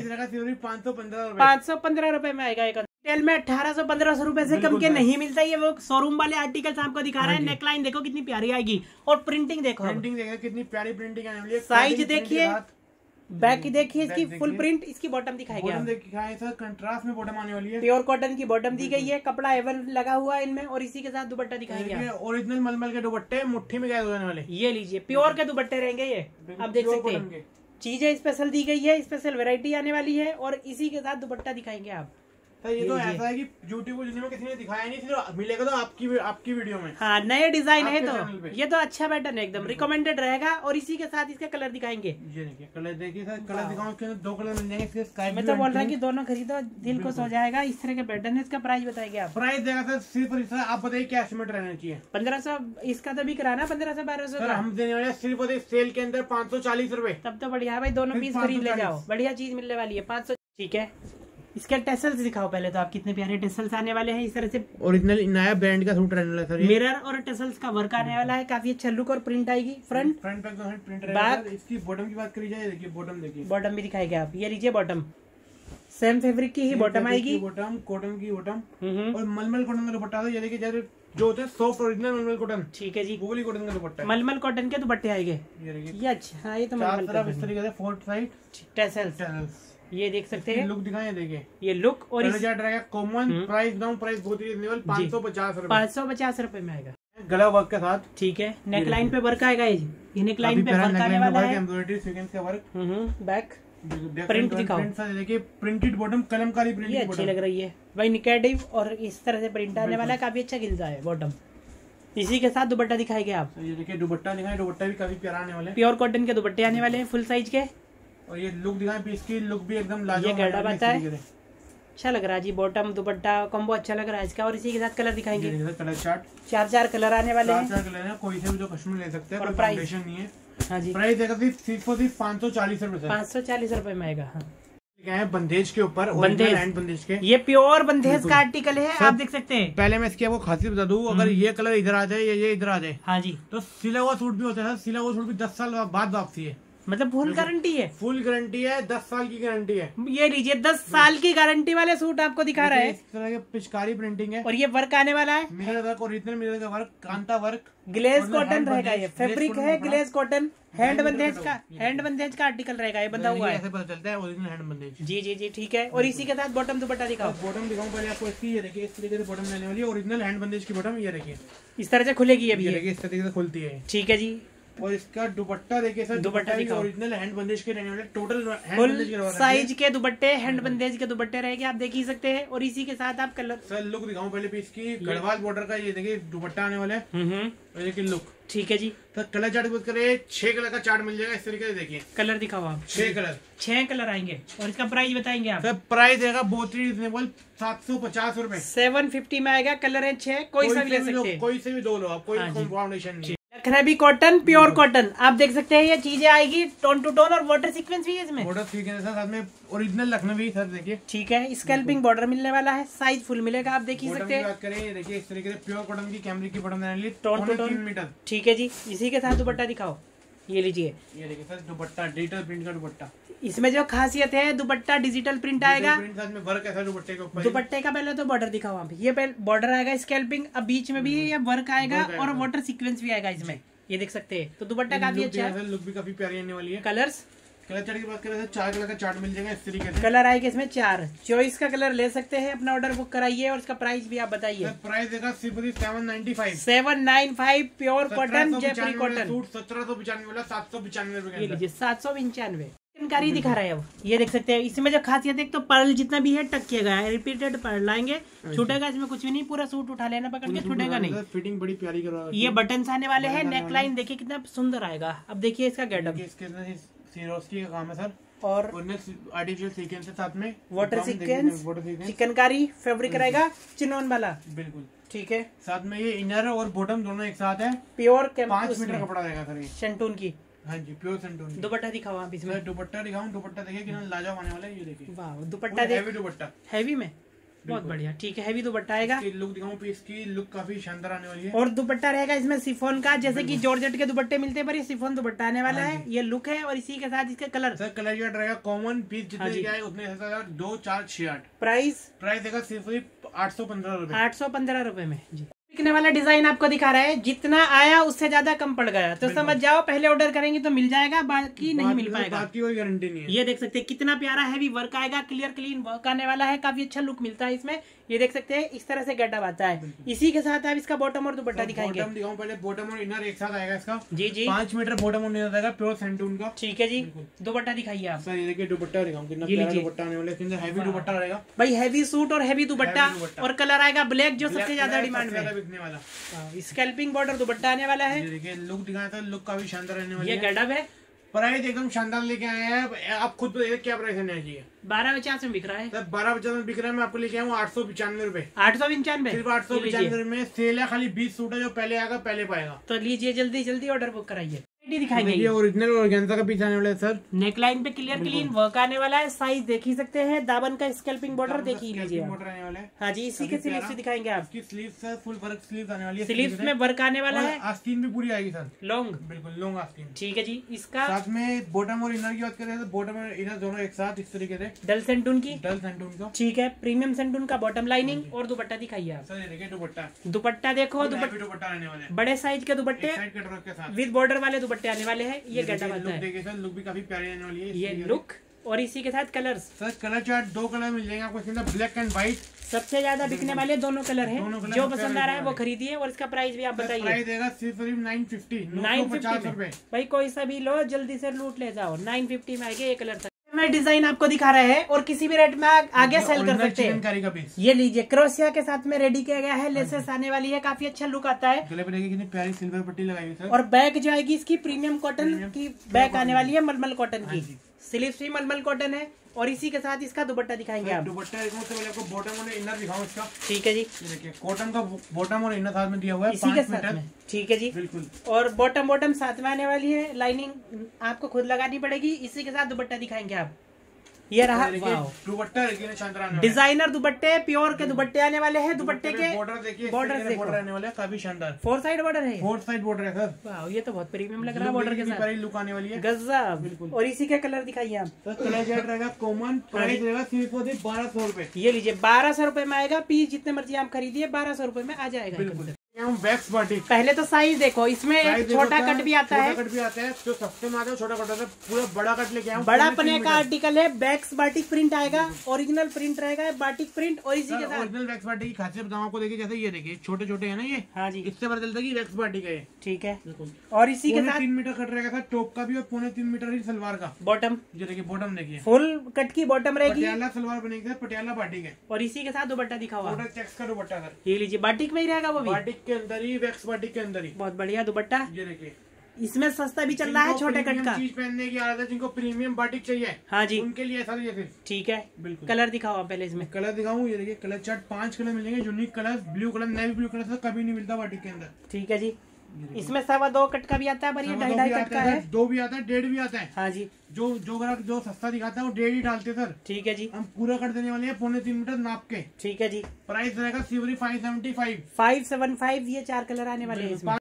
515 रुपए में आएगा। एक रिटेल में 1800-1500 रुपए से कम के नहीं मिलता। ये वो शोरूम वाले आर्टिकल्स आपको दिखा रहे हैं। नेकलाइन देखो कितनी प्यारी आएगी और प्रिंटिंग देखो, कितनी प्यारी प्रिंटिंग आने वाली है। साइज देखिए, बैक की देखिए, इसकी फुल प्रिंट, इसकी बॉटम दिखाएंगे। बॉटम देखिए सर, कंट्रास्ट में बॉटम आने वाली है। प्योर कॉटन की बॉटम दी गई है, कपड़ा एवन लगा हुआ है इनमें और इसी के साथ दुपट्टा दिखाएंगे। ओरिजिनल मलमल के दुपट्टे मुट्ठी में कैद हो जाने वाले। ये लीजिए, प्योर के दुपट्टे रहेंगे ये, आप देख सकते हैं। चीजें स्पेशल दी गई है, स्पेशल वैरायटी आने वाली है और इसी के साथ दुपट्टा दिखाएंगे आप। तो ये तो ऐसा है कि यूट्यूब में किसी ने दिखाया नहीं, सिर्फ मिलेगा तो आपकी वीडियो में। हाँ, नए डिजाइन है तो ये तो अच्छा पैटर्न है, एकदम रिकमेंडेड रहेगा। और इसी के साथ इसके कलर दिखाएंगे। ये देखिए कलर, देखिए सर कलर दिखाऊं, इसके अंदर 2 कलर मिल जाएंगे। इसके स्काई ब्लू, मैं तो बोल रहा हूँ कि दोनों खरीदो, दिल खुश हो जाएगा। इस तरह के पैटर्न है। इसका प्राइस बताइए आप। प्राइस देगा सर सिर्फ आप बताइए क्या एस्टिमेट रहना चाहिए। 1500 इसका तो बिक रहा है ना, 1500-1200 सर हम देने वाले सिर्फ सेल के अंदर 540 रुपए। तब तो बढ़िया है भाई, दोनों पीस खरीद ले जाओ, बढ़िया चीज मिलने वाली है। 500। ठीक है, इसके टेसल्स दिखाओ पहले तो आप, कितने प्यारे टेसल्स आने वाले हैं। इस तरह से ओरिजिनल नया ब्रांड का सूट रहने वाला है सर। मिरर और टेसल्स का वर्क आने वाला है, काफी अच्छा लुक और प्रिंट आएगी। फ्रंट पे प्रिंट रहेगा। इसकी बॉटम की बात करी जाए, देखिए बॉटम देखिए, बॉटम भी दिखाएंगे आप। ये लीजिए बॉटम, सेम फैब्रिक की ही बॉटम आएगी। बॉटम कॉटन की बॉटम और मलमल कॉटन का दुपट्टा। ये देखिए जैसे जो होते हैं सॉफ्ट ओरिजिनल मलमल कॉटन। ठीक है जी, वो वाली कॉटन का दुपट्टा, मलमल कॉटन के दुपट्टे आएंगे। ये अच्छा, हाँ ये तो मलमल का इस तरीके से फोर्थ साइड टेसल्स, ये देख सकते हैं। लुक दिखाएं, देखिए ये लुक और कॉमन प्राइस डाउन, प्राइस बहुत ही रिजनेबल, 550 रुपए में आएगा। गला वर्क के साथ। ठीक है, नेकलाइन पे वर्क आएगा। ये नेकलाइन पे वर्क आने वाला है, एम्ब्रॉयडरी सीक्वेंस का वर्क। बैक प्रिंट दिखाओ, देखिए प्रिंटेड बॉटम, कलमकारी प्रिंट, ये अच्छी लग रही है भाई। निकेटिव और इस तरह से प्रिंट आने वाला है, काफी अच्छा खिलता है बॉटम। इसी के साथ दुपट्टा दिखाएंगे आप। ये देखिए दुपट्टा दिखाएं, दुपट्टा भी काफी प्यारा आने वाले हैं। प्योर कॉटन के दुपट्टे आने वाले हैं, फुल साइज के। और ये लुक दिखाएं, पीस की लुक भी एकदम लाजवाब। ये गड़ा आता है, अच्छा लग रहा है जी। बॉटम दुपट्टा कॉम्बो अच्छा लग रहा है इसका। और इसी के साथ कलर दिखाएंगे। कलर चार्ट, 4 कलर आने वाले हैं। 4 कलर है, कोई से भी जो कस्टमर ले सकते हैं, और कोई फाउंडेशन नहीं है। हाँ जी, प्राइस देगा सिर्फ 540 रुपए। 540 रुपए में आएगा। हाँ, क्या है बंदेज के ऊपर, बंदेज के, ये प्योर बंदेज का आर्टिकल है, आप देख सकते हैं। पहले मैं इसकी आपको खासियत बता दूं, अगर ये कलर इधर आ जाए या ये इधर आ जाए, हाँ जी, तो सिला हुआ सूट भी होता है। सिला हुआ सूट भी 10 साल बाद वापसी है, मतलब फुल गारंटी है। फुल गारंटी है, 10 साल की गारंटी है। ये लीजिए 10 साल की गारंटी वाले सूट आपको दिखा रहा है। इस तरह के पिचकारी प्रिंटिंग है और ये वर्क आने वाला है, मिरर वर्क, ओरिजिनल मिरर का work, kantha work, glaze cotton रहेगा। ये फैब्रिक है ग्लेज कॉटन, हैंड बंदेज का आर्टिकल रहेगा। ये बंधा हुआ है, ऐसे पता चलता है ओरिजिनल हैंड बंदेज। जी जी जी, ठीक है। और इसी के साथ बॉटम दुपट्टा दिखाओ। बॉटम दिखाऊं पहले आपको इसकी, ये देखिए इस तरीके से बॉटम रहने वाली है, ओरिजिनल हैंड बंदेज की बॉटम। ये देखिए इस तरह से खुलेगी, अभी ये देखिए इस तरीके से खुलती है। ठीक है जी। और इसका दुपट्टा देखिए सर, दुपट्टा दिखाओ, ओरिजिनल हैंड बंदेज के रहने वाले, टोटल फुल साइज के दुपट्टे, हैंड बंदेज के दुपट्टे रहेंगे, आप देख ही सकते हैं। और इसी के साथ आप कलर, सर लुक दिखाऊं पहले पीस की, गढ़वाल बॉर्डर का ये देखिए दुपट्टा आने वाला है। देखिए लुक, ठीक है जी। तो कलर चार्ट की बात करें, 6 कलर का चार्ट मिल जाएगा इस तरीके से। देखिए कलर दिखाओ आप, 6 कलर आएंगे। और इसका प्राइस बताएंगे आप। सर प्राइस देगा बहुत ही रिजनेबल, 750 रुपए, 750 में आएगा। कलर है 6, कोई सा भी ले सकते हैं, कोई से भी 2 लो आप, कोई फाउंडेशन नहीं। लखनवी कॉटन, प्योर कॉटन, आप देख सकते हैं। ये चीजें आएगी टोन टू टोन और वाटर सीक्वेंस भी है इसमें। वाटर सीक्वेंस है साथ में, ओरिजिनल लखनवी सर देखिए। ठीक है, स्कैल्पिंग बॉर्डर मिलने वाला है, साइज फुल मिलेगा, आप देख ही सकते हैं। बात करें, देखिए इस तरीके से प्योर कॉटन की कैमरिक की बॉटम रहने वाली, टोन टू टोन 3 मीटर। ठीक है जी। इसी के साथ दुपट्टा दिखाओ, ये लीजिए। ये देखिए सर दुपट्टा, डिजिटल प्रिंट का दुपट्टा। इसमें जो खासियत है, दुपट्टा डिजिटल प्रिंट आएगा। साथ में वर्क है दुपट्टे के ऊपर। दुपट्टे का पहले तो बॉर्डर दिखाओ आप। ये बॉर्डर आएगा स्कैल्पिंग, अब बीच में भी ये वर्क आएगा और वाटर सीक्वेंस भी आएगा इसमें, ये देख सकते हैं। तो दुपट्टा काफी अच्छा है, लुक भी काफी प्यारी आने वाली है। कलर चार्ट की बात करें तो 4 कलर का चार्ट मिल जाएगा इस तरीके से। कलर आएगा इसमें 4, चॉइस का कलर ले सकते हैं, अपना ऑर्डर बुक कराइए। और इसका प्राइस भी आप बताइए। प्राइस देगा सिर्फ 795, 795 pure cotton Jaipuri cotton. Suit 1795 वाला 795 रुपए। ये लीजिए 795 चिकनकारी दिखा रहा है। अब ये देख सकते हैं, इसमें जो खासियत है, एक तो पर्ल जितना भी है टक किया गया है, रिपीटेड पर्ल लाएंगे, छूटेगा इसमें कुछ भी नहीं, पूरा सूट उठा लेना पकड़ के, छूटेगा नहीं। फिटिंग बड़ी प्यारी करवा, ये बटन्स आने वाले हैं, नेक लाइन देखिए कितना सुंदर आएगा। अब देखिए इसका गेटअप, सिरोस्की का काम है सर, और आर्टिफिशियल सीक्वेंस के साथ में वाटर सीक्वेंस, चिकनकारी फैब्रिक रहेगा, चिनोन वाला, बिल्कुल ठीक है। साथ में ये इनर और बॉटम दोनों एक साथ है, प्योर 5 मीटर कपड़ा रहेगा सर ये, शेंटून की। हाँ जी, प्योर सेंटून। दुपट्टा दिखाओ आप इसमें, दुपट्टा दिखाऊं, दुपट्टा देखिए कितना लाजवाब आने वाला है, ये देखिए, वाह दुपट्टा हैवी दुपट्टा, हैवी में बहुत बढ़िया, ठीक है, हैवी दुपट्टा आएगा। लुक दिखाऊं, पीस की लुक काफी शानदार आने वाली है। और दुपट्टा रहेगा इसमें सिफोन का, जैसे कि जॉर्जेट के दुपट्टे मिलते हैं, पर ये सिफोन दुपट्टा आने वाला है। ये लुक है, और इसी के साथ इसका कलर, सर कलर चार्ट रहेगा कॉमन, पीस जितने क्या है उतने 2 4 6 8। प्राइस देगा सिर्फ 815 रुपए, 815 रुपए में जी। बिकने वाला डिजाइन आपको दिखा रहा है, जितना आया उससे ज्यादा कम पड़ गया, तो समझ जाओ पहले ऑर्डर करेंगे तो मिल जाएगा, बाकी नहीं मिल पाएगा, बाकी कोई गारंटी नहीं है। ये देख सकते हैं कितना प्यारा हैवी वर्क आएगा, क्लियर क्लीन वर्क आने वाला है, काफी अच्छा लुक मिलता है इसमें। ये देख सकते हैं इस तरह से गेटअप आता है। इसी के साथ आप इसका बॉटम और दुपट्टा दिखाएंगे। बॉटम दिखाऊं पहले, बॉटम और इनर एक साथ आएगा इसका, जी जी, 5 मीटर बॉटम और इनर आएगा, प्योर सेंटून का, ठीक है जी। दुपट्टा दिखाइए आप सर, ये देखिए दुपट्टा दिखाऊं, कितना प्यारा दुपट्टा आने वाला है, हैवी दुपट्टा रहेगा भाई, हैवी सूट और हैवी दुपट्टा, और कलर आएगा ब्लैक, जो सबसे ज्यादा डिमांड में बिकने वाला। स्कैल्पिंग बॉर्डर दुपट्टा आने वाला है। देखिए लुक दिखाया था, लुक काफी शानदार रहने वाली है। ये गेटअप है, प्राइस एकदम शानदार लेके आए हैं, आप खुद बताइए क्या प्राइस है चाहिए। 1250 में बिक रहा है, 1250 में बिक रहा है, मैं आपको लेके आऊँ 895 रुपए, 895, सिर्फ 895 में। सेल है, खाली 20 सूट है, जो पहले आएगा पहले पाएगा, तो लीजिए जल्दी जल्दी ऑर्डर बुक कराइए। दिखाएंगे ये ओरिजिनल ऑर्गेन्जा का पीस आने वाला है सर, नेक लाइन पे क्लियर क्लीन वर्क आने वाला है, साइज देख ही सकते हैं, दामन का स्कैल्पिंग बॉर्डर देख ही लीजिए, बॉर्डर आने वाला है। हाँ जी, इसी के स्लीव्स दिखाएंगे आप, sleeve sir full work sleeve आने वाली है, स्लीव्स में वर्क आने वाला है, आस्तीन भी पूरी आएगी सर, लॉन्ग, बिल्कुल लॉन्ग आस्तीन, ठीक है जी। इसका साथ में बॉटम और इनर की बात करें तो बॉटम और इनर दोनों एक साथ इस तरीके से, डल सेंटून की, डल सेंटून का, ठीक है, प्रीमियम सेंटून का बॉटम लाइनिंग, और दुपट्टा दिखाइए आप। सर ये देखिए दुपट्टा, दुपट्टा देखो, दुपट्टा आने वाला है, बड़े साइज के दुपट्टे के साथ विद बॉर्डर वाले दुपट्टे आने वाले हैं। ये गेटअप आता है, देखिए सर, लुक भी काफी प्यारी आने वाली है, ये लुक, और इसी के साथ colours. Sir colour chart 2 colour मिल जाएंगे आपको, इसके अंदर ब्लैक एंड व्हाइट, सबसे ज्यादा बिकने वाले दोनों कलर हैं, जो पसंद आ रहा है वो खरीदिए। और इसका प्राइस भी आप बताइए। प्राइस देगा सिर्फ 950 रुपए, भाई कोई सा भी लो, जल्दी से लूट ले जाओ, 950 में आएगा ये कलर तक। मैं डिजाइन आपको दिखा रहे हैं, और किसी भी रेट में आगे सेल कर सकते हैं। ये लीजिए, क्रोशिया के साथ में रेडी किया गया है, लेसेस आने वाली है, काफी अच्छा लुक आता है। गले पे देखिए कितनी प्यारी सिल्वर पट्टी लगाई है, और बैक जो आएगी इसकी प्रीमियम कॉटन की बैक आने वाली है, मलमल कॉटन की, स्लीव्स भी मलमल कॉटन है। और इसी के साथ इसका दुपट्टा दिखाएंगे आप। दुपट्टा पहले आपको बॉटम और इनर दिखाऊं इसका, ठीक है जी। ये देखिए कॉटन का बॉटम और इनर साथ में दिया हुआ है, इसी के साथ में, ठीक है जी, बिल्कुल। और बॉटम साथ में आने वाली है, लाइनिंग आपको खुद लगानी पड़ेगी। इसी के साथ दुपट्टा दिखाएंगे आप। ये रहा दुपट्टा, डिजाइनर दुपट्टे, प्योर के दुपट्टे आने वाले हैं। दुपट्टे के बॉर्डर देखिए, बॉर्डर आने वाले काफी शानदार, 4 साइड बॉर्डर है, 4 साइड बॉर्डर है सर। वाह, ये तो बहुत प्रीमियम लग रहा है बॉर्डर के साथ, लुक आने वाली है, गजब। बिल्कुल। और इसी के कलर दिखाइए आप। तो कलर चार्ट रहेगा कॉमन, प्राइस रहेगा सिर्फ 1200 रुपए। ये लीजिए 1200 रुपए में आएगा, पीस जितने मर्जी आप खरीदिए 1200 रुपए में आ जाएगा। वैक्स बाटिक, पहले तो साइज देखो, इसमें एक छोटा कट भी आता है, कट भी आता है, जो सस्ते में आता है छोटा कट आता है, पूरा बड़ा कट लेके आया हूं। बड़ा पने का आर्टिकल है, वैक्स बाटिक प्रिंट आएगा, ओरिजिनल प्रिंट रहेगा, बाटिक प्रिंट। और इसी के साथ ओरिजिनल वैक्स बाटिक की खासियत बताऊं आपको, देखिए जैसे ये देखिए छोटे छोटे है ना ये, हाँ जी, इससे पता चलता है कि वैक्स बाटिक है, ठीक है। और इसी के साथ 3 मीटर कट रहेगा सर, टॉप का भी, और 3.25 मीटर ही सलवार का बॉटम। जो देखिए बॉटम देखिए, फुल कट की बॉटम रहेगी, पटियाला सलवार बनेगी सर, पटियाला बाटिक है। और इसी के साथ दुपट्टा दिखा हुआ, चेक्स का दुपट्टा सर, ये लीजिए बाटिक में ही रहेगा, वो भी बाटिक के अंदर ही, वैक्स बाटिक के अंदर ही, बहुत बढ़िया दुपट्टा। ये देखिए, इसमें सस्ता भी चल रहा है छोटे कट का, चीज पहनने की आदत है, जिनको प्रीमियम बाटिक चाहिए, हाँ जी, उनके लिए सर ये ठीक है। बिल्कुल। कलर दिखाओ पहले, इसमें कलर दिखाऊं, ये देखिए कलर चार्ट 5 कलर मिलेंगे, unique colour, blue colour, navy blue colour sir कभी नहीं मिलता बाटिक के अंदर, ठीक है जी। इसमें 2.25 कट का भी आता है, पर ये 2.5 कट का है, 2 भी आता है, 1.5 भी आता है, हाँ जी। जो ग्राहक जो सस्ता दिखाता है वो 1.5 ही डालते सर, ठीक है जी। हम पूरा कट देने वाले हैं 3.25 मीटर नाप के, ठीक है जी। प्राइस रहेगा 575, 575। ये 4 कलर आने वाले हैं इसमें।